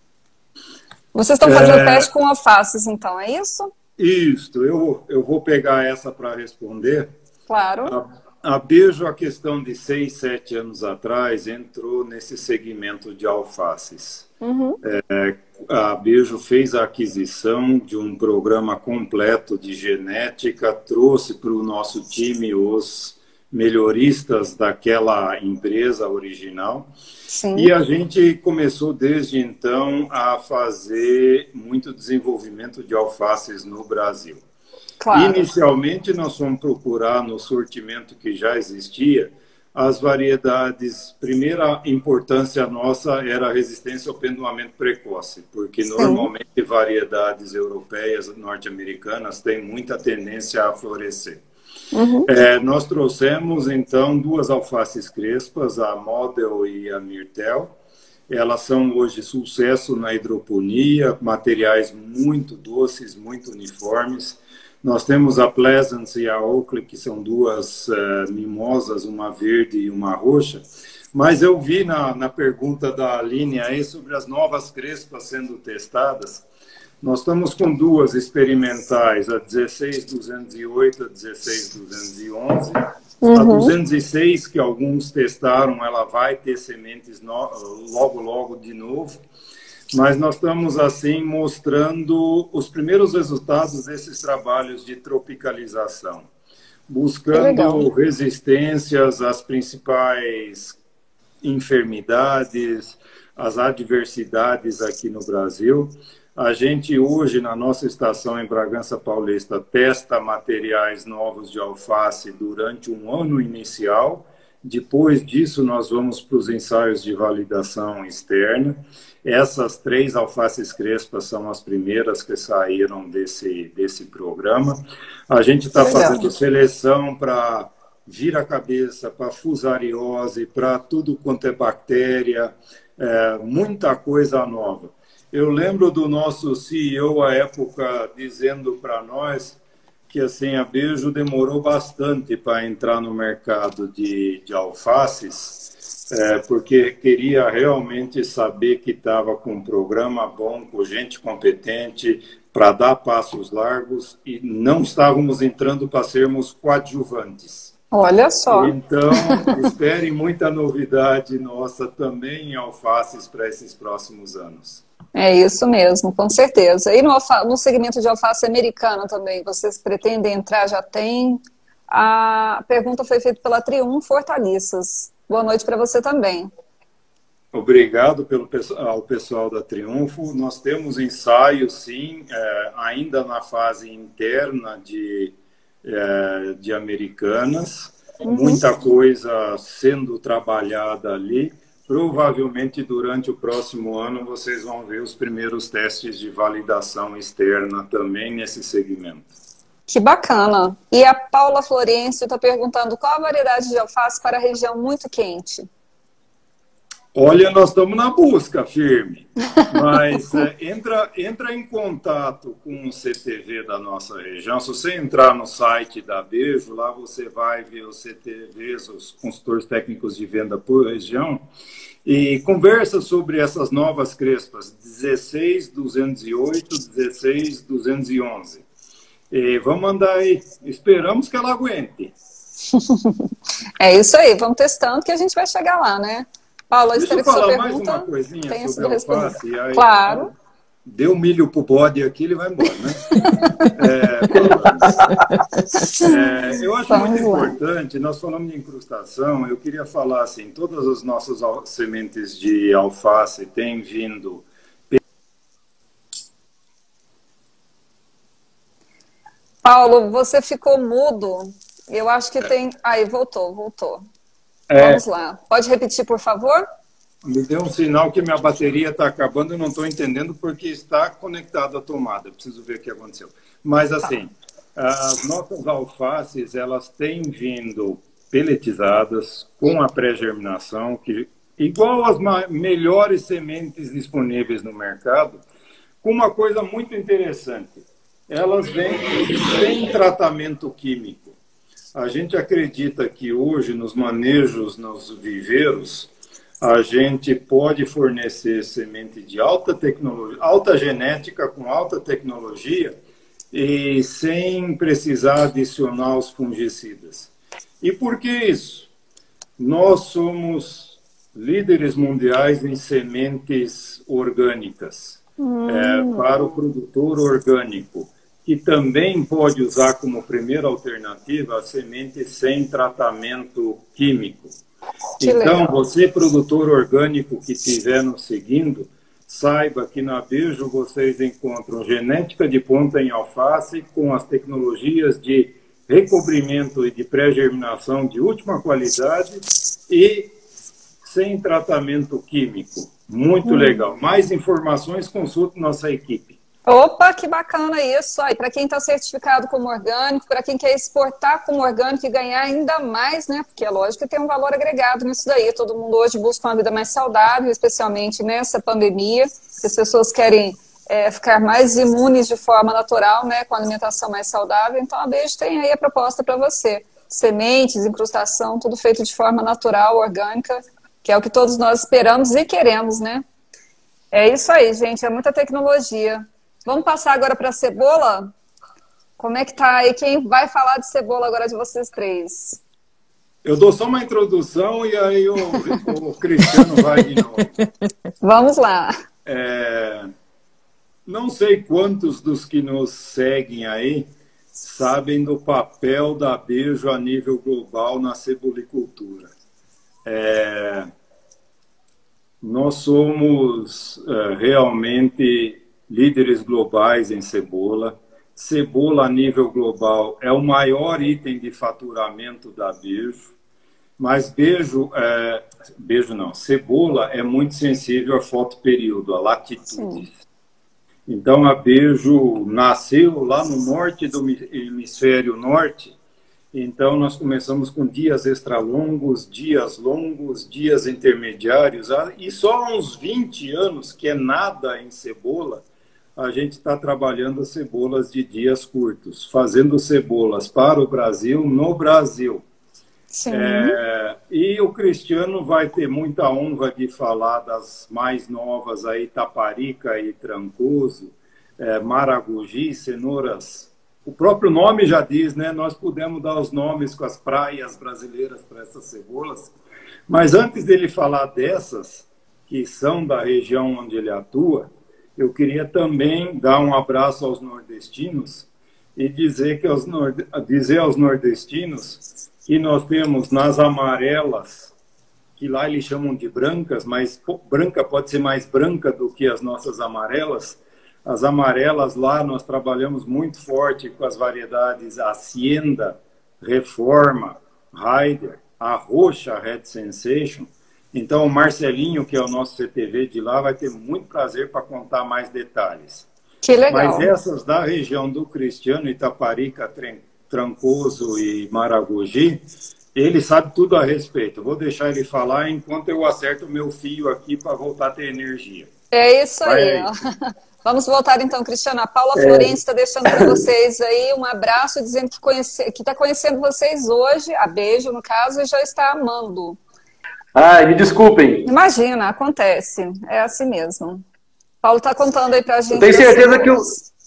Vocês estão fazendo é... teste com alfaces, então, é isso? Isso, eu, eu vou pegar essa para responder. Claro. A, a Beijo, a questão de seis, sete anos atrás, entrou nesse segmento de alfaces. Uhum. É, a Beijo fez a aquisição de um programa completo de genética, trouxe para o nosso time os melhoristas daquela empresa original. Sim. E a gente começou desde então a fazer muito desenvolvimento de alfaces no Brasil. Claro. Inicialmente nós fomos procurar no sortimento que já existia as variedades, primeira importância nossa era a resistência ao pendulamento precoce, porque Sim. normalmente variedades europeias, norte-americanas, têm muita tendência a florescer. Uhum. É, nós trouxemos, então, duas alfaces crespas, a Model e a Myrtle. Elas são hoje sucesso na hidroponia, materiais muito doces, muito uniformes. Nós temos a Pleasance e a Oakley, que são duas uh, mimosas, uma verde e uma roxa. Mas eu vi na, na pergunta da Aline aí sobre as novas crespas sendo testadas. Nós estamos com duas experimentais, a dezesseis duzentos e oito e a dezesseis duzentos e onze. Uhum. A duzentos e seis, que alguns testaram, ela vai ter sementes no, logo, logo de novo. Mas nós estamos, assim, mostrando os primeiros resultados desses trabalhos de tropicalização, buscando resistências às principais enfermidades, às adversidades aqui no Brasil. A gente hoje, na nossa estação em Bragança Paulista, testa materiais novos de alface durante um ano inicial. Depois disso, nós vamos para os ensaios de validação externa. Essas três alfaces crespas são as primeiras que saíram desse, desse programa. A gente está fazendo seleção para vira-cabeça, para fusariose, para tudo quanto é bactéria, é, muita coisa nova. Eu lembro do nosso C E O, à época, dizendo para nós que assim, a Bejo demorou bastante para entrar no mercado de, de alfaces, é, porque queria realmente saber que estava com um programa bom, com gente competente, para dar passos largos, e não estávamos entrando para sermos coadjuvantes. Olha só. Então, esperem muita novidade nossa também em alfaces para esses próximos anos. É isso mesmo, com certeza. E no, no segmento de alface americana também, vocês pretendem entrar? Já tem? A pergunta foi feita pela Triunfo Hortaliças. Boa noite para você também. Obrigado pelo, ao pessoal da Triunfo. Nós temos ensaio, sim, é, ainda na fase interna de, é, de Americanas. Uhum. Muita coisa sendo trabalhada ali. Provavelmente, durante o próximo ano, vocês vão ver os primeiros testes de validação externa também nesse segmento. Que bacana! E a Paula Florencio está perguntando qual a variedade de alface para a região muito quente? Olha, nós estamos na busca firme, mas é, entra, entra em contato com o C T V da nossa região. Se você entrar no site da Bejo, lá você vai ver os C T Vs, os consultores técnicos de venda por região, e conversa sobre essas novas crespas, dezesseis duzentos e oito, dezesseis duzentos e onze. E vamos mandar aí, esperamos que ela aguente. É isso aí, vamos testando que a gente vai chegar lá, né? Paula, Deixa espero eu que falar sua mais pergunta uma coisinha tenha sobre sido alface. Aí, claro. Deu milho pro bode aqui, ele vai embora, né? é, é, eu acho Vamos muito lá. importante, nós falamos de incrustação, eu queria falar assim, todas as nossas sementes de alface têm vindo... Paulo, você ficou mudo. Eu acho que tem... Aí, voltou, voltou. É, Vamos lá. Pode repetir, por favor? Me deu um sinal que minha bateria está acabando, eu não estou entendendo porque está conectado à tomada. Eu preciso ver o que aconteceu. Mas assim, tá. As nossas alfaces, elas têm vindo peletizadas com a pré-germinação, que igual às melhores sementes disponíveis no mercado, com uma coisa muito interessante. Elas vêm sem tratamento químico. A gente acredita que hoje, nos manejos, nos viveiros, a gente pode fornecer semente de alta tecnologia, alta genética, com alta tecnologia, e sem precisar adicionar os fungicidas. E por que isso? Nós somos líderes mundiais em sementes orgânicas, hum. é, para o produtor orgânico, que também pode usar como primeira alternativa a semente sem tratamento químico. Que então, legal. Você, produtor orgânico que estiver nos seguindo, saiba que na Bejo vocês encontram genética de ponta em alface com as tecnologias de recobrimento e de pré-germinação de última qualidade e sem tratamento químico. Muito hum. legal. Mais informações, consulte nossa equipe. Opa, que bacana isso. Aí, para quem está certificado como orgânico, para quem quer exportar como orgânico e ganhar ainda mais, né? Porque é lógico que tem um valor agregado nisso daí. Todo mundo hoje busca uma vida mais saudável, especialmente nessa pandemia, que as pessoas querem é, ficar mais imunes de forma natural, né? Com alimentação mais saudável. Então, a Beijo tem aí a proposta para você. Sementes, incrustação, tudo feito de forma natural, orgânica, que é o que todos nós esperamos e queremos, né? É isso aí, gente. É muita tecnologia. Vamos passar agora para a cebola? Como é que tá aí? Quem vai falar de cebola agora de vocês três? Eu dou só uma introdução e aí o, o Cristiano vai de novo. Vamos lá. É, não sei quantos dos que nos seguem aí sabem do papel da Beijo a nível global na cebolicultura. É, nós somos é, realmente líderes globais em cebola. Cebola a nível global é o maior item de faturamento da Beijo, mas Beijo, é, Beijo não, cebola é muito sensível a fotoperíodo, a latitude. Sim. Então a Beijo nasceu lá no norte do hemisfério norte, então nós começamos com dias extra longos, dias longos, dias intermediários, e só há uns vinte anos, que é nada em cebola, a gente está trabalhando cebolas de dias curtos, fazendo cebolas para o Brasil, no Brasil. Sim. É, e o Cristiano vai ter muita honra de falar das mais novas, aí, Taparica e Trancoso, é, Maragogi, cenouras. O próprio nome já diz, né? Nós podemos dar os nomes com as praias brasileiras para essas cebolas. Mas antes dele falar dessas, que são da região onde ele atua, eu queria também dar um abraço aos nordestinos e dizer, que aos, nord... dizer aos nordestinos que nós temos nas amarelas, que lá eles chamam de brancas, mas branca pode ser mais branca do que as nossas amarelas. As amarelas lá nós trabalhamos muito forte com as variedades Hacienda, Reforma, Raider, a roxa Red Sensation. Então, o Marcelinho, que é o nosso C T V de lá, vai ter muito prazer para contar mais detalhes. Que legal. Mas essas da região do Cristiano, Itaparica, Trancoso e Maragogi, ele sabe tudo a respeito. Vou deixar ele falar enquanto eu acerto o meu fio aqui para voltar a ter energia. É isso aí. aí. Vamos voltar então, Cristiano. A Paula é. Florencio está deixando para vocês aí um abraço, dizendo que conhece... está conhecendo vocês hoje, a Beijo, no caso, e já está amando. Ai, me desculpem. Imagina, acontece. É assim mesmo. Paulo está contando aí pra gente. Tenho certeza que o...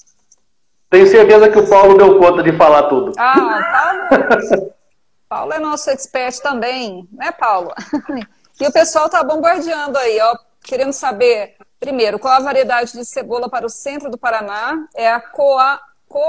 Tenho certeza que o Paulo deu conta de falar tudo. Ah, Paulo, Paulo é nosso expert também, né, Paulo? E o pessoal está bombardeando aí, ó, querendo saber, primeiro, qual a variedade de cebola para o centro do Paraná? É a Coa...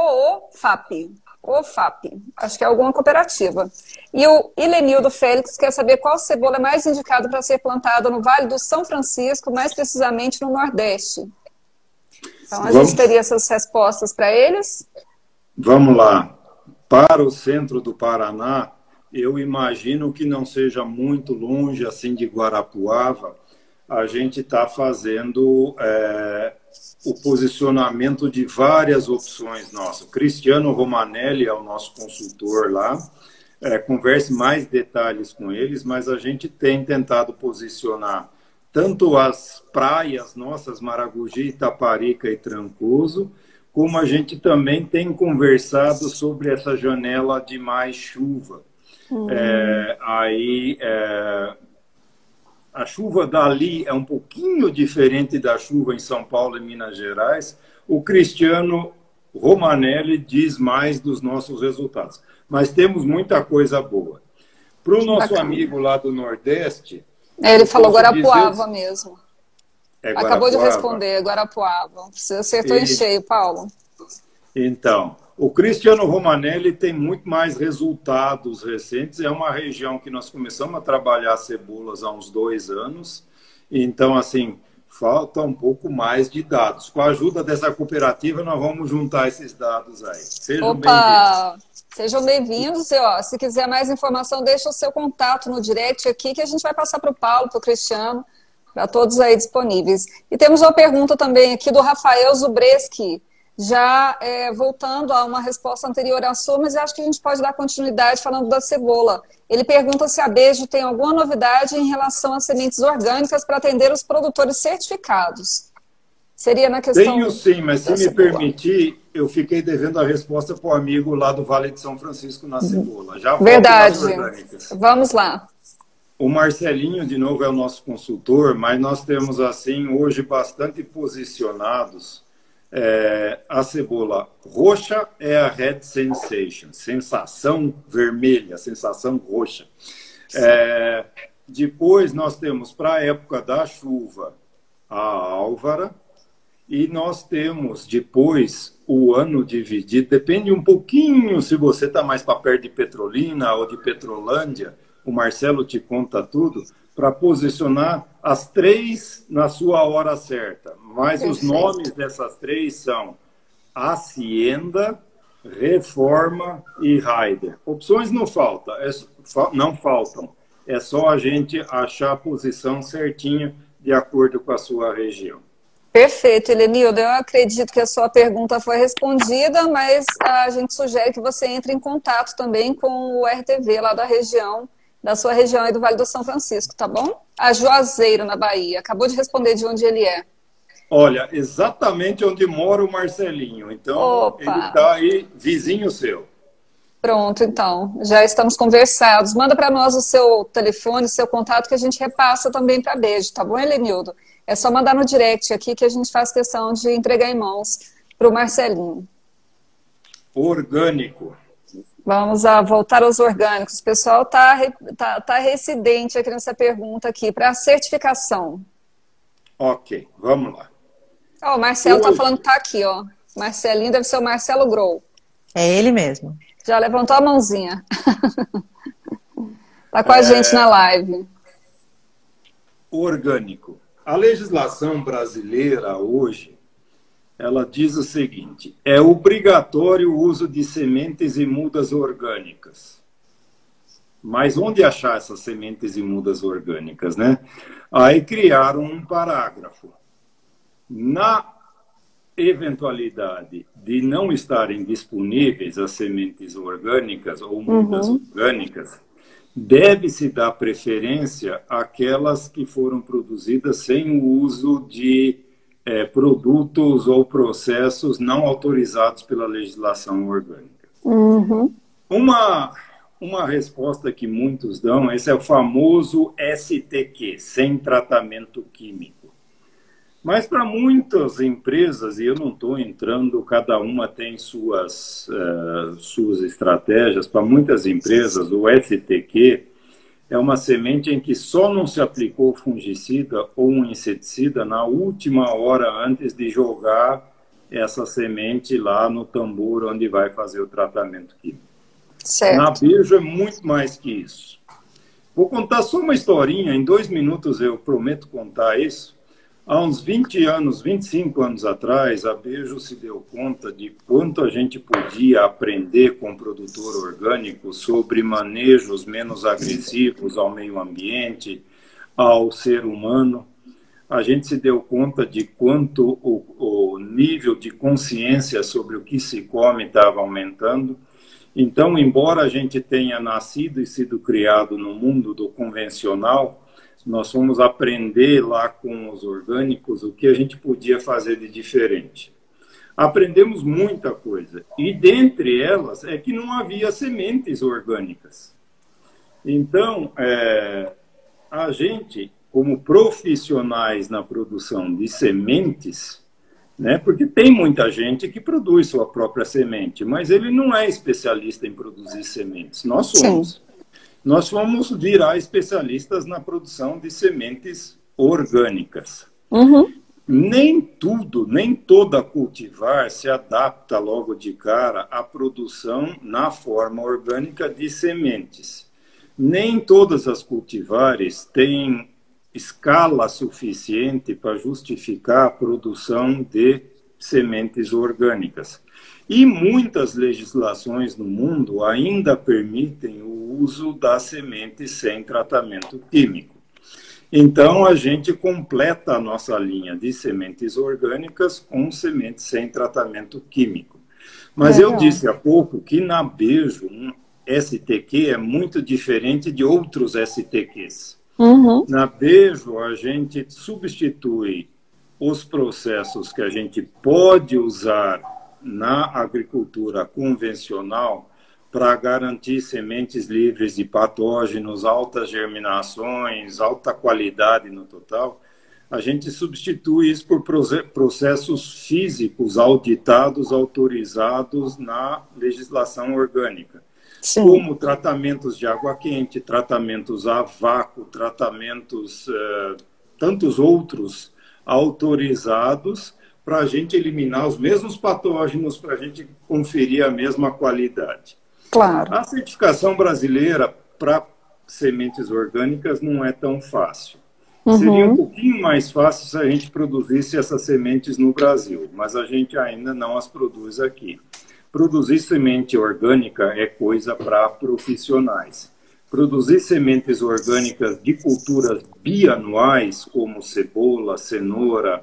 Coofap. Coofap. Acho que é alguma cooperativa. E o Ilenildo Félix quer saber qual cebola é mais indicada para ser plantada no Vale do São Francisco, mais precisamente no Nordeste. Então, a Vamos... gente teria essas respostas para eles? Vamos lá. Para o centro do Paraná, eu imagino que não seja muito longe, assim, de Guarapuava, a gente está fazendo é, o posicionamento de várias opções nossas. O Cristiano Romanelli é o nosso consultor lá, é, converse mais detalhes com eles, mas a gente tem tentado posicionar tanto as praias nossas, Maragogi, Itaparica e Trancoso, como a gente também tem conversado sobre essa janela de mais chuva. Uhum. É, aí, é, a chuva dali é um pouquinho diferente da chuva em São Paulo e Minas Gerais. O Cristiano Romanelli diz mais dos nossos resultados. Mas temos muita coisa boa. Para o nosso Bacana. amigo lá do Nordeste... Ele falou Guarapuava dizer... mesmo. É Acabou de responder, Guarapuava. Você acertou e... em cheio, Paulo. Então, o Cristiano Romanelli tem muito mais resultados recentes. É uma região que nós começamos a trabalhar cebolas há uns dois anos. Então, assim, falta um pouco mais de dados. Com a ajuda dessa cooperativa, nós vamos juntar esses dados aí. Sejam Opa! Sejam bem-vindos. E, ó, se quiser mais informação, deixa o seu contato no direct aqui, que a gente vai passar para o Paulo, para o Cristiano, para todos aí disponíveis. E temos uma pergunta também aqui do Rafael Zubreski, já é, voltando a uma resposta anterior à sua, mas eu acho que a gente pode dar continuidade falando da cebola. Ele pergunta se a Bejo tem alguma novidade em relação às sementes orgânicas para atender os produtores certificados. Seria na questão... Tenho sim, mas se me cebola. permitir, eu fiquei devendo a resposta para o amigo lá do Vale de São Francisco na cebola. Já volto Verdade. nas orgânicas. Vamos lá. O Marcelinho, de novo, é o nosso consultor, mas nós temos, assim, hoje bastante posicionados. É, a cebola roxa é a Red Sensation, sensação vermelha, sensação roxa. É, depois nós temos, para a época da chuva, a Álvara, e nós temos depois o ano dividido, depende um pouquinho se você está mais para perto de Petrolina ou de Petrolândia, o Marcelo te conta tudo, para posicionar as três na sua hora certa. Mas Perfeito. Os nomes dessas três são Hacienda, Reforma e Raider. Opções não faltam, é, não faltam. É só a gente achar a posição certinha de acordo com a sua região. Perfeito, Helenildo. Eu acredito que a sua pergunta foi respondida, mas a gente sugere que você entre em contato também com o R T V lá da região, da sua região aí do Vale do São Francisco, tá bom? A Juazeiro, na Bahia. Acabou de responder de onde ele é. Olha, exatamente onde mora o Marcelinho. Então, Opa. Ele está aí, vizinho seu. Pronto, então. Já estamos conversados. Manda para nós o seu telefone, o seu contato, que a gente repassa também para Bejo, tá bom, Helenildo? É só mandar no direct aqui que a gente faz questão de entregar em mãos para o Marcelinho. Orgânico. Vamos a voltar aos orgânicos. O pessoal está tá, tá residente aqui nessa pergunta aqui, para a certificação. Ok, vamos lá. Ó, o Marcelo está falando que está aqui, ó. Marcelinho deve ser o Marcelo Grou. É ele mesmo. Já levantou a mãozinha. Está com a é... gente na live. Orgânico. A legislação brasileira hoje, ela diz o seguinte: é obrigatório o uso de sementes e mudas orgânicas. Mas onde achar essas sementes e mudas orgânicas, né? Aí criaram um parágrafo. Na eventualidade de não estarem disponíveis as sementes orgânicas ou mudas uhum. orgânicas, deve-se dar preferência àquelas que foram produzidas sem o uso de é, produtos ou processos não autorizados pela legislação orgânica. Uhum. Uma, uma resposta que muitos dão, esse é o famoso S T Q, sem tratamento químico. Mas para muitas empresas, e eu não estou entrando, cada uma tem suas, uh, suas estratégias, para muitas empresas o S T Q é uma semente em que só não se aplicou fungicida ou um inseticida na última hora antes de jogar essa semente lá no tambor onde vai fazer o tratamento químico. Certo. Na Bejo é muito mais que isso. Vou contar só uma historinha, em dois minutos eu prometo contar isso. Há uns vinte anos, vinte e cinco anos atrás, a Bejo se deu conta de quanto a gente podia aprender com o produtor orgânico sobre manejos menos agressivos ao meio ambiente, ao ser humano. A gente se deu conta de quanto o, o nível de consciência sobre o que se come estava aumentando. Então, embora a gente tenha nascido e sido criado no mundo do convencional, nós fomos aprender lá com os orgânicos o que a gente podia fazer de diferente. Aprendemos muita coisa. E dentre elas é que não havia sementes orgânicas. Então, é, a gente, como profissionais na produção de sementes, né, porque tem muita gente que produz sua própria semente, mas ele não é especialista em produzir sementes. Nós somos. Sim. Nós fomos virar especialistas na produção de sementes orgânicas. Uhum. Nem tudo, nem toda cultivar se adapta logo de cara à produção na forma orgânica de sementes. Nem todas as cultivares têm escala suficiente para justificar a produção de sementes orgânicas. E muitas legislações no mundo ainda permitem o uso das sementes sem tratamento químico. Então, a gente completa a nossa linha de sementes orgânicas com sementes sem tratamento químico. Mas é, eu disse há pouco que na Bejo, um S T Q é muito diferente de outros S T Qs. Uhum. Na Bejo, a gente substitui os processos que a gente pode usar na agricultura convencional para garantir sementes livres de patógenos, altas germinações, alta qualidade no total. A gente substitui isso por processos físicos auditados, autorizados na legislação orgânica. Sim. Como tratamentos de água quente, tratamentos a vácuo, tratamentos, uh, tantos outros autorizados para a gente eliminar os mesmos patógenos, para a gente conferir a mesma qualidade. Claro. A certificação brasileira para sementes orgânicas não é tão fácil. Uhum. Seria um pouquinho mais fácil se a gente produzisse essas sementes no Brasil, mas a gente ainda não as produz aqui. Produzir semente orgânica é coisa para profissionais. Produzir sementes orgânicas de culturas bianuais, como cebola, cenoura,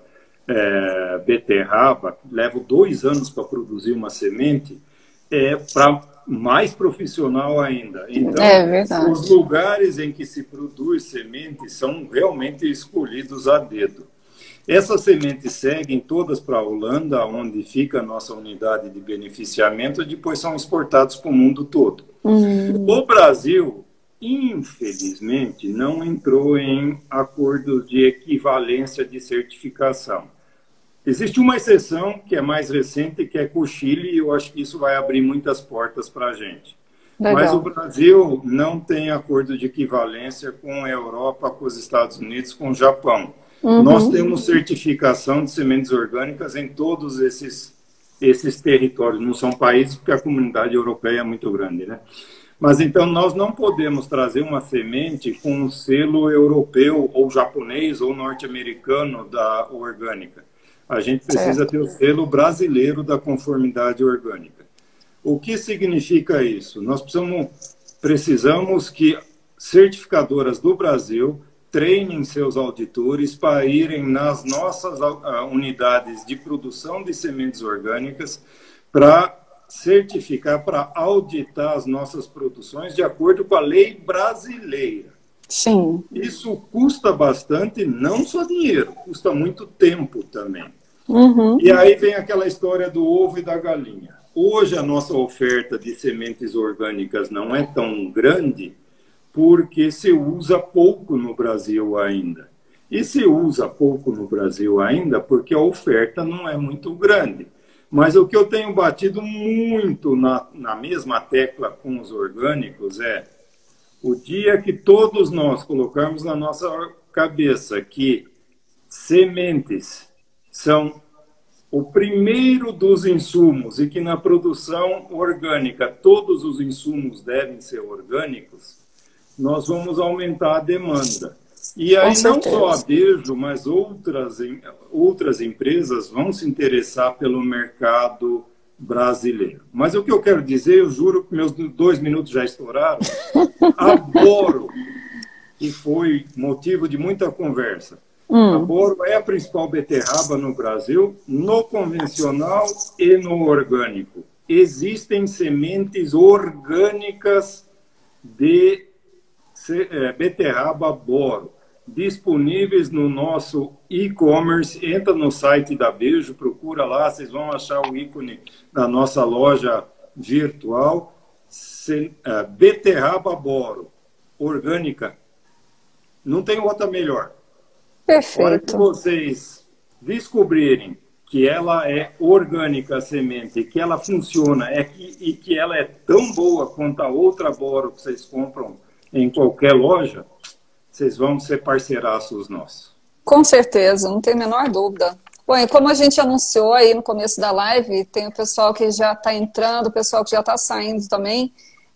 é, beterraba, leva dois anos para produzir uma semente, é para mais profissional ainda. Então, é os lugares em que se produz semente são realmente escolhidos a dedo. Essas sementes seguem todas para a Holanda, onde fica a nossa unidade de beneficiamento, e depois são exportados para o mundo todo. Hum. O Brasil, infelizmente, não entrou em acordos de equivalência de certificação. Existe uma exceção, que é mais recente, que é com o Chile, e eu acho que isso vai abrir muitas portas para a gente. Legal. Mas o Brasil não tem acordo de equivalência com a Europa, com os Estados Unidos, com o Japão. Uhum. Nós temos certificação de sementes orgânicas em todos esses, esses territórios. Não são países, porque a comunidade europeia é muito grande, né? Mas então nós não podemos trazer uma semente com um selo europeu, ou japonês, ou norte-americano da orgânica. A gente precisa certo. ter o selo brasileiro da conformidade orgânica. O que significa isso? Nós precisamos, precisamos que certificadoras do Brasil treinem seus auditores para irem nas nossas uh, unidades de produção de sementes orgânicas para certificar, para auditar as nossas produções de acordo com a lei brasileira. Sim. Isso custa bastante, não só dinheiro, custa muito tempo também. Uhum. E aí vem aquela história do ovo e da galinha. Hoje a nossa oferta de sementes orgânicas não é tão grande, porque se usa pouco no Brasil ainda. E se usa pouco no Brasil ainda porque a oferta não é muito grande. Mas o que eu tenho batido muito na, na mesma tecla com os orgânicos é o dia que todos nós colocarmos na nossa cabeça que sementes são o primeiro dos insumos e que na produção orgânica todos os insumos devem ser orgânicos, nós vamos aumentar a demanda. E aí não só a Bejo, mas outras, outras empresas vão se interessar pelo mercado brasileiro. Mas o que eu quero dizer, eu juro que meus dois minutos já estouraram, a Boro, que foi motivo de muita conversa, hum. a Boro é a principal beterraba no Brasil, no convencional e no orgânico. Existem sementes orgânicas de beterraba Boro, disponíveis no nosso e-commerce. Entra no site da Bejo, procura lá, vocês vão achar o ícone da nossa loja virtual. Beterraba Boro, orgânica, não tem outra melhor. Perfeito. A hora que vocês descobrirem que ela é orgânica, a semente, que ela funciona é que, e que ela é tão boa quanto a outra Boro que vocês compram em qualquer loja, vocês vão ser parceiraços nossos. Com certeza, não tem a menor dúvida. Bom, e como a gente anunciou aí no começo da live, tem o pessoal que já está entrando, o pessoal que já está saindo também.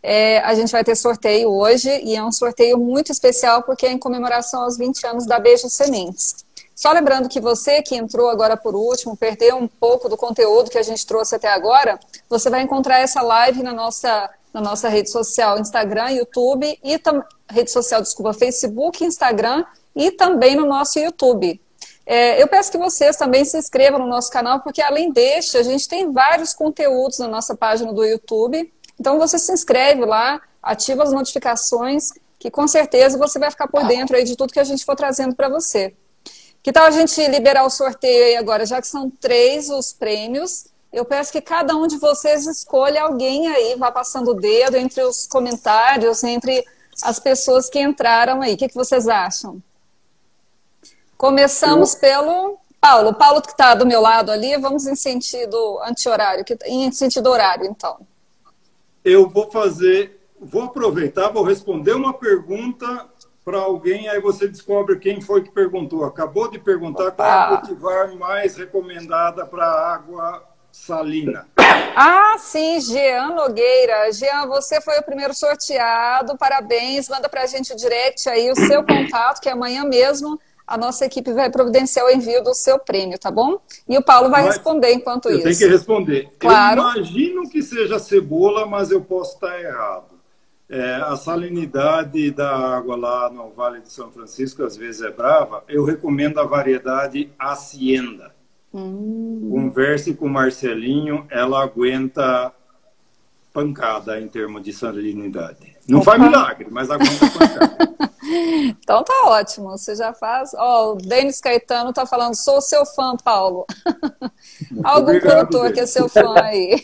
É, a gente vai ter sorteio hoje, e é um sorteio muito especial porque é em comemoração aos vinte anos da Beijo Sementes. Só lembrando que você que entrou agora por último, perdeu um pouco do conteúdo que a gente trouxe até agora, você vai encontrar essa live na nossa, na nossa rede social, Instagram, YouTube, e tam, rede social, desculpa, Facebook, Instagram, e também no nosso YouTube. É, eu peço que vocês também se inscrevam no nosso canal, porque além deste, a gente tem vários conteúdos na nossa página do YouTube. Então você se inscreve lá, ativa as notificações, que com certeza você vai ficar por dentro aí de tudo que a gente for trazendo para você. Que tal a gente liberar o sorteio aí agora? Já que são três os prêmios, eu peço que cada um de vocês escolha alguém aí, vá passando o dedo entre os comentários, entre as pessoas que entraram aí. O que, que vocês acham? Começamos eu... pelo Paulo. Paulo que está do meu lado ali, vamos em sentido anti-horário, em sentido horário, então. Eu vou fazer, vou aproveitar, vou responder uma pergunta para alguém, aí você descobre quem foi que perguntou. Acabou de perguntar qual é a cultivar mais recomendada para água salina. Ah, sim, Jean Nogueira. Jean, você foi o primeiro sorteado, parabéns. Manda para a gente o direct aí, o seu contato, que amanhã mesmo a nossa equipe vai providenciar o envio do seu prêmio, tá bom? E o Paulo vai mas responder enquanto eu isso. Eu tenho que responder. Claro. Eu imagino que seja cebola, mas eu posso estar errado. É, a salinidade da água lá no Vale de São Francisco às vezes é brava. Eu recomendo a variedade Hacienda. Hum. Converse com o Marcelinho, ela aguenta pancada em termos de salinidade. Não Opa. faz milagre, mas aguenta pancada. Então tá ótimo, você já faz. Ó, oh, o Denis Caetano tá falando, sou seu fã, Paulo. Algum obrigado, produtor Denis. Que é seu fã aí.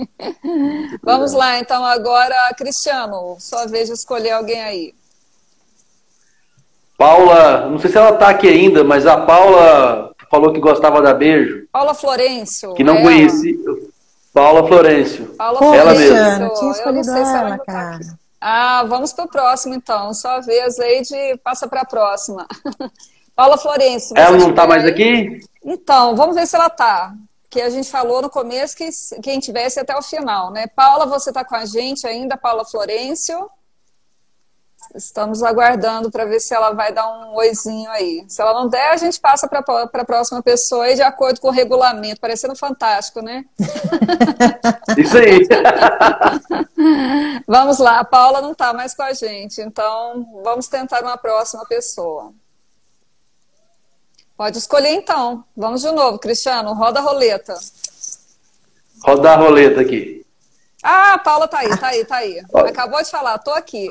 Vamos lá, então agora, Cristiano, sua vez de escolher alguém aí. Paula, não sei se ela tá aqui ainda, mas a Paula falou que gostava da Beijo. Paula Florencio. Que não ela. conheci. Paula Florencio. Paula Pô, Florencio. Cristiano, tinha escolhido eu não sei se ela, ela cara. Tá ah, vamos para o próximo, então. Sua vez aí de passa para a próxima. Paula Florencio. Ela não está mais aqui? Então, vamos ver se ela está. Que a gente falou no começo que quem tivesse até o final, né? Paula, você está com a gente ainda, Paula Florencio? Estamos aguardando para ver se ela vai dar um oizinho aí. Se ela não der, a gente passa para a próxima pessoa aí de acordo com o regulamento. Parecendo fantástico, né? Isso aí. Vamos lá, a Paula não está mais com a gente, então vamos tentar uma próxima pessoa. Pode escolher então. Vamos de novo, Cristiano, roda a roleta. Roda a roleta aqui. Ah, a Paula tá aí, tá aí, tá aí. Acabou de falar, tô aqui.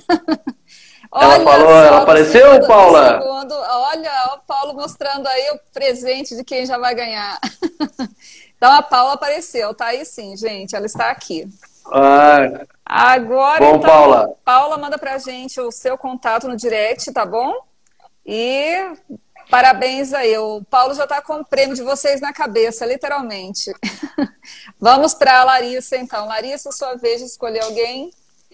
Ela olha falou, só, ela apareceu, segundo, Paula? Segundo, olha, o Paulo mostrando aí o presente de quem já vai ganhar. Então a Paula apareceu, tá aí sim, gente, ela está aqui. Ah, agora, bom, então, Paula. Paula, manda pra gente o seu contato no direct, tá bom? E parabéns aí, o Paulo já tá com o prêmio de vocês na cabeça, literalmente. Vamos para a Larissa, então. Larissa, sua vez de escolher alguém.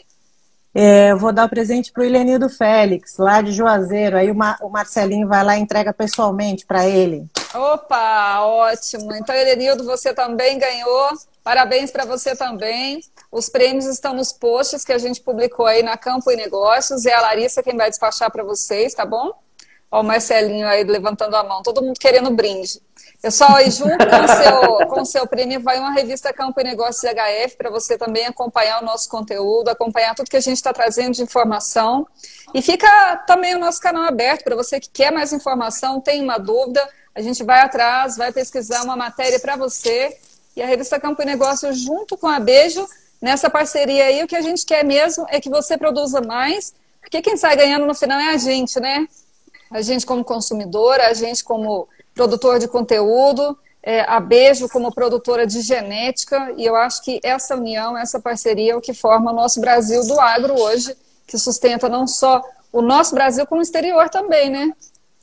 É, eu vou dar o presente para o Ilenildo Félix, lá de Juazeiro. Aí o, Mar o Marcelinho vai lá e entrega pessoalmente para ele. Opa, ótimo. Então, Ilenildo, você também ganhou. Parabéns para você também. Os prêmios estão nos posts que a gente publicou aí na Campo e Negócios. É a Larissa quem vai despachar para vocês, tá bom? Ó, o Marcelinho aí levantando a mão. Todo mundo querendo brinde. Pessoal, aí junto com o seu, com o seu prêmio vai uma revista Campo e Negócios H F para você também acompanhar o nosso conteúdo, acompanhar tudo que a gente está trazendo de informação. E fica também o nosso canal aberto para você que quer mais informação, tem uma dúvida, a gente vai atrás, vai pesquisar uma matéria para você. E a revista Campo e Negócios junto com a Beijo, nessa parceria aí, o que a gente quer mesmo é que você produza mais, porque quem sai ganhando no final é a gente, né? A gente como consumidora, a gente como produtor de conteúdo, é, a Beijo como produtora de genética, e eu acho que essa união, essa parceria é o que forma o nosso Brasil do agro hoje, que sustenta não só o nosso Brasil, como o exterior também, né?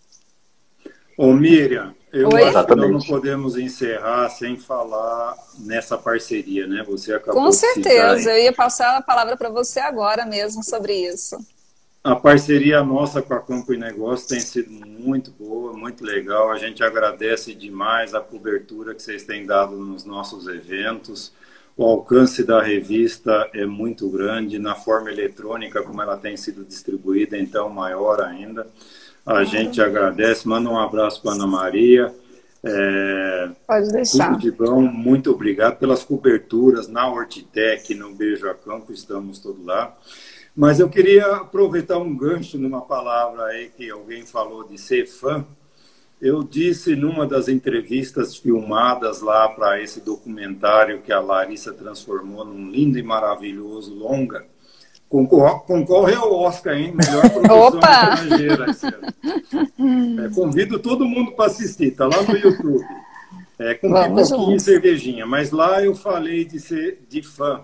Ô Miriam, eu Oi? acho que nós não podemos encerrar sem falar nessa parceria, né? Você acabou Com de certeza, citar, eu ia passar a palavra para você agora mesmo sobre isso. A parceria nossa com a Campo e Negócios tem sido muito boa, muito legal. A gente agradece demais a cobertura que vocês têm dado nos nossos eventos. O alcance da revista é muito grande, na forma eletrônica, como ela tem sido distribuída, então maior ainda. A gente agradece, manda um abraço para a Ana Maria. É, Pode deixar. Tudo de bom, muito obrigado pelas coberturas na Hortitec, no Beija Campo, estamos todos lá. Mas eu queria aproveitar um gancho numa palavra aí que alguém falou de ser fã. Eu disse numa das entrevistas filmadas lá para esse documentário que a Larissa transformou num lindo e maravilhoso longa, concor concorre ao Oscar, hein? Melhor produção estrangeira esse ano. É, convido todo mundo para assistir, está lá no YouTube. É, com pipoquinha e cervejinha. Mas lá eu falei de ser de fã.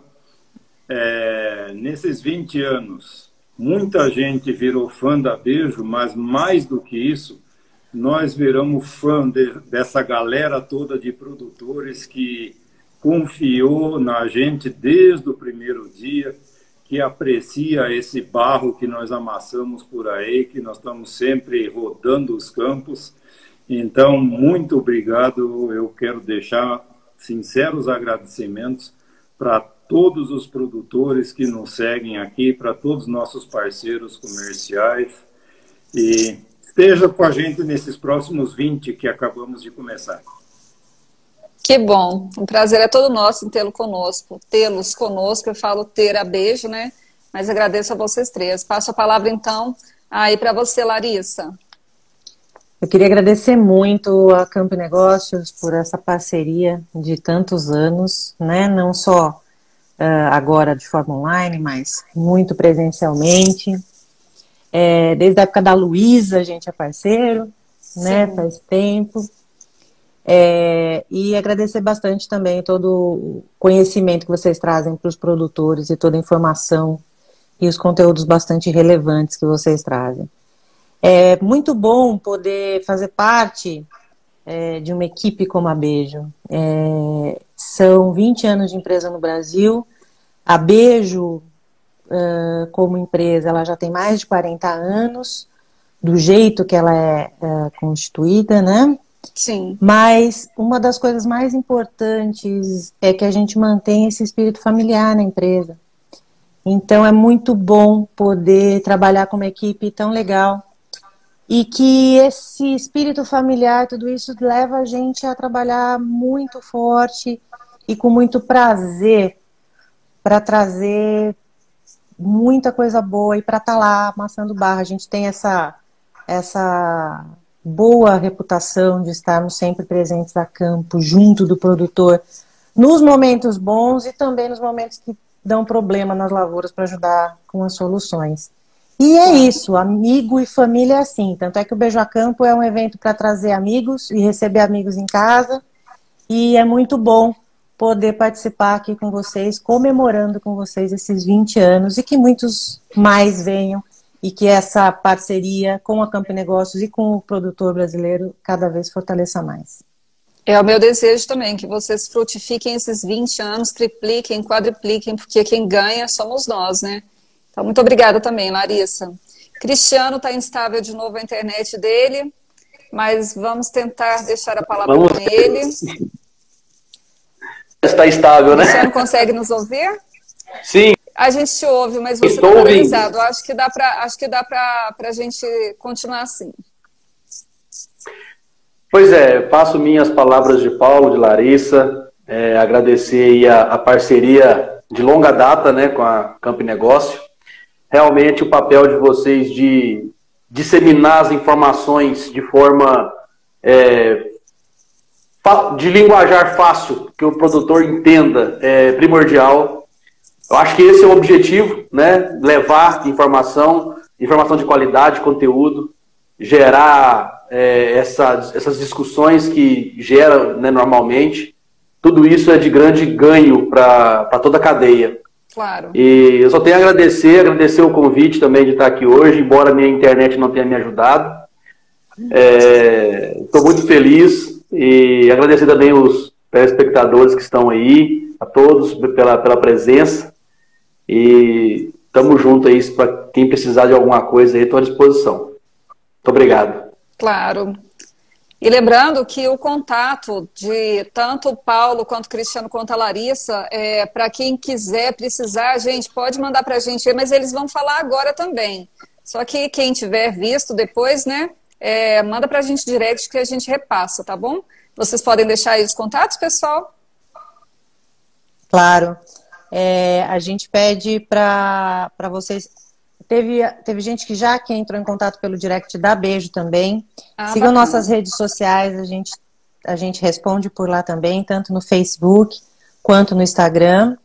É, nesses vinte anos, muita gente virou fã da Beijo, mas mais do que isso, nós viramos fã de, dessa galera toda de produtores que confiou na gente desde o primeiro dia, que aprecia esse barro que nós amassamos por aí, que nós estamos sempre rodando os campos. Então, muito obrigado. Eu quero deixar sinceros agradecimentos para todos os produtores que nos seguem aqui, para todos os nossos parceiros comerciais. E esteja com a gente nesses próximos vinte que acabamos de começar. Que bom, o prazer é todo nosso em tê-lo conosco, tê-los conosco, eu falo ter a Beijo, né? Mas agradeço a vocês três. Passo a palavra então aí para você, Larissa. Eu queria agradecer muito a Campo Negócios por essa parceria de tantos anos, né? Não só uh, agora de forma online, mas muito presencialmente. É, desde a época da Luísa a gente é parceiro, né? Faz tempo. É, e agradecer bastante também todo o conhecimento que vocês trazem para os produtores e toda a informação e os conteúdos bastante relevantes que vocês trazem. É muito bom poder fazer parte é, de uma equipe como a Beijo. É, são vinte anos de empresa no Brasil. A Beijo, uh, como empresa, ela já tem mais de quarenta anos, do jeito que ela é uh, constituída, né? Sim. Mas uma das coisas mais importantes é que a gente mantém esse espírito familiar na empresa. Então é muito bom poder trabalhar com uma equipe tão legal e que esse espírito familiar, tudo isso leva a gente a trabalhar muito forte e com muito prazer para trazer muita coisa boa e para estar lá amassando barra. A gente tem essa essa boa reputação de estarmos sempre presentes a campo, junto do produtor, nos momentos bons e também nos momentos que dão problema nas lavouras para ajudar com as soluções. E é isso, amigo e família é assim. Tanto é que o Beijo a Campo é um evento para trazer amigos e receber amigos em casa. E é muito bom poder participar aqui com vocês, comemorando com vocês esses vinte anos e que muitos mais venham. E que essa parceria com a Campo Negócios e com o produtor brasileiro cada vez fortaleça mais. É o meu desejo também, que vocês frutifiquem esses vinte anos, tripliquem, quadripliquem, porque quem ganha somos nós, né? Então, muito obrigada também, Larissa. Cristiano está instável de novo a internet dele, mas vamos tentar deixar a palavra vamos... com ele. Está estável, né? Cristiano, consegue nos ouvir? Sim. A gente te ouve, mas você está paralisado. Acho que dá para acho que dá para a gente continuar assim. Pois é, passo minhas palavras de Paulo, de Larissa, é, agradecer aí a, a parceria de longa data, né, com a Campo Negócio. Realmente o papel de vocês de disseminar as informações de forma é, de linguajar fácil, que o produtor entenda, é primordial. Eu acho que esse é o objetivo, né? Levar informação, informação de qualidade, conteúdo, gerar é, essa, essas discussões que geram, né, normalmente. Tudo isso é de grande ganho para para toda a cadeia. Claro. E eu só tenho a agradecer, agradecer o convite também de estar aqui hoje, embora a minha internet não tenha me ajudado. Estou é, muito feliz e agradecer também os telespectadores que estão aí, a todos pela, pela presença. E estamos juntos aí, para quem precisar de alguma coisa aí, estou à disposição. Muito obrigado. Claro. E lembrando que o contato de tanto o Paulo quanto o Cristiano quanto a Larissa, é, para quem quiser, precisar, gente, pode mandar para a gente, mas eles vão falar agora também. Só que quem tiver visto depois, né, é, manda para a gente direct que a gente repassa, tá bom? Vocês podem deixar aí os contatos, pessoal? Claro. É, a gente pede para vocês... Teve, teve gente que já que entrou em contato pelo direct da Beijo também. Ah, Sigam bacana. nossas redes sociais, a gente, a gente responde por lá também, tanto no Facebook quanto no Instagram.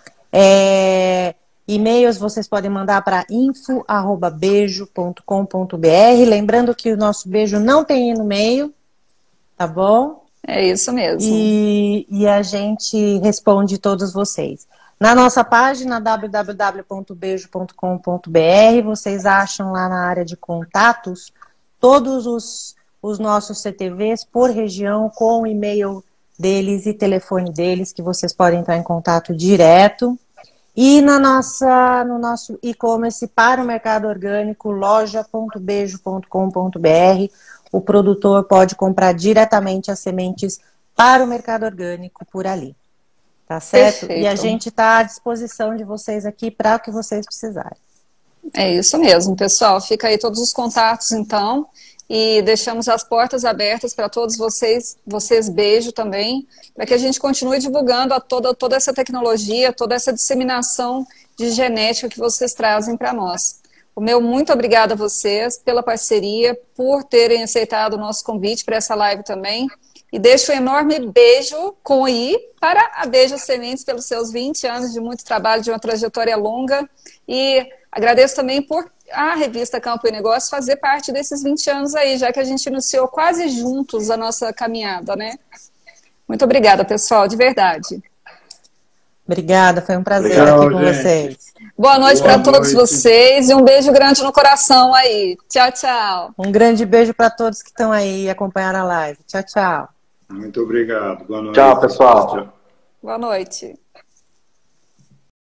É, e-mails vocês podem mandar para info arroba beijo ponto com ponto br. Lembrando que o nosso beijo não tem i no meio, tá bom? É isso mesmo. E, e a gente responde todos vocês. Na nossa página w w w ponto beijo ponto com ponto br, vocês acham lá na área de contatos todos os, os nossos C T Vs por região com o e-mail deles e telefone deles, que vocês podem entrar em contato direto. E na nossa, no nosso e-commerce para o mercado orgânico, loja ponto beijo ponto com ponto br, o produtor pode comprar diretamente as sementes para o mercado orgânico por ali. Tá certo? Perfeito. E a gente está à disposição de vocês aqui para o que vocês precisarem. É isso mesmo, pessoal. Fica aí todos os contatos, então. E deixamos as portas abertas para todos vocês. Vocês, beijo também, para que a gente continue divulgando a toda, toda essa tecnologia, toda essa disseminação de genética que vocês trazem para nós. O meu muito obrigada a vocês pela parceria, por terem aceitado o nosso convite para essa live também. E deixo um enorme beijo com I para a Beijo Sementes pelos seus vinte anos de muito trabalho, de uma trajetória longa. E agradeço também por a revista Campo e Negócio fazer parte desses vinte anos aí, já que a gente iniciou quase juntos a nossa caminhada, né? Muito obrigada, pessoal, de verdade. Obrigada, foi um prazer Legal, estar aqui com gente. vocês. Boa noite para todos noite. vocês e um beijo grande no coração aí. Tchau, tchau. Um grande beijo para todos que estão aí e acompanharam a live. Tchau, tchau. Muito obrigado. Boa noite. Tchau, pessoal. Tchau. Boa noite.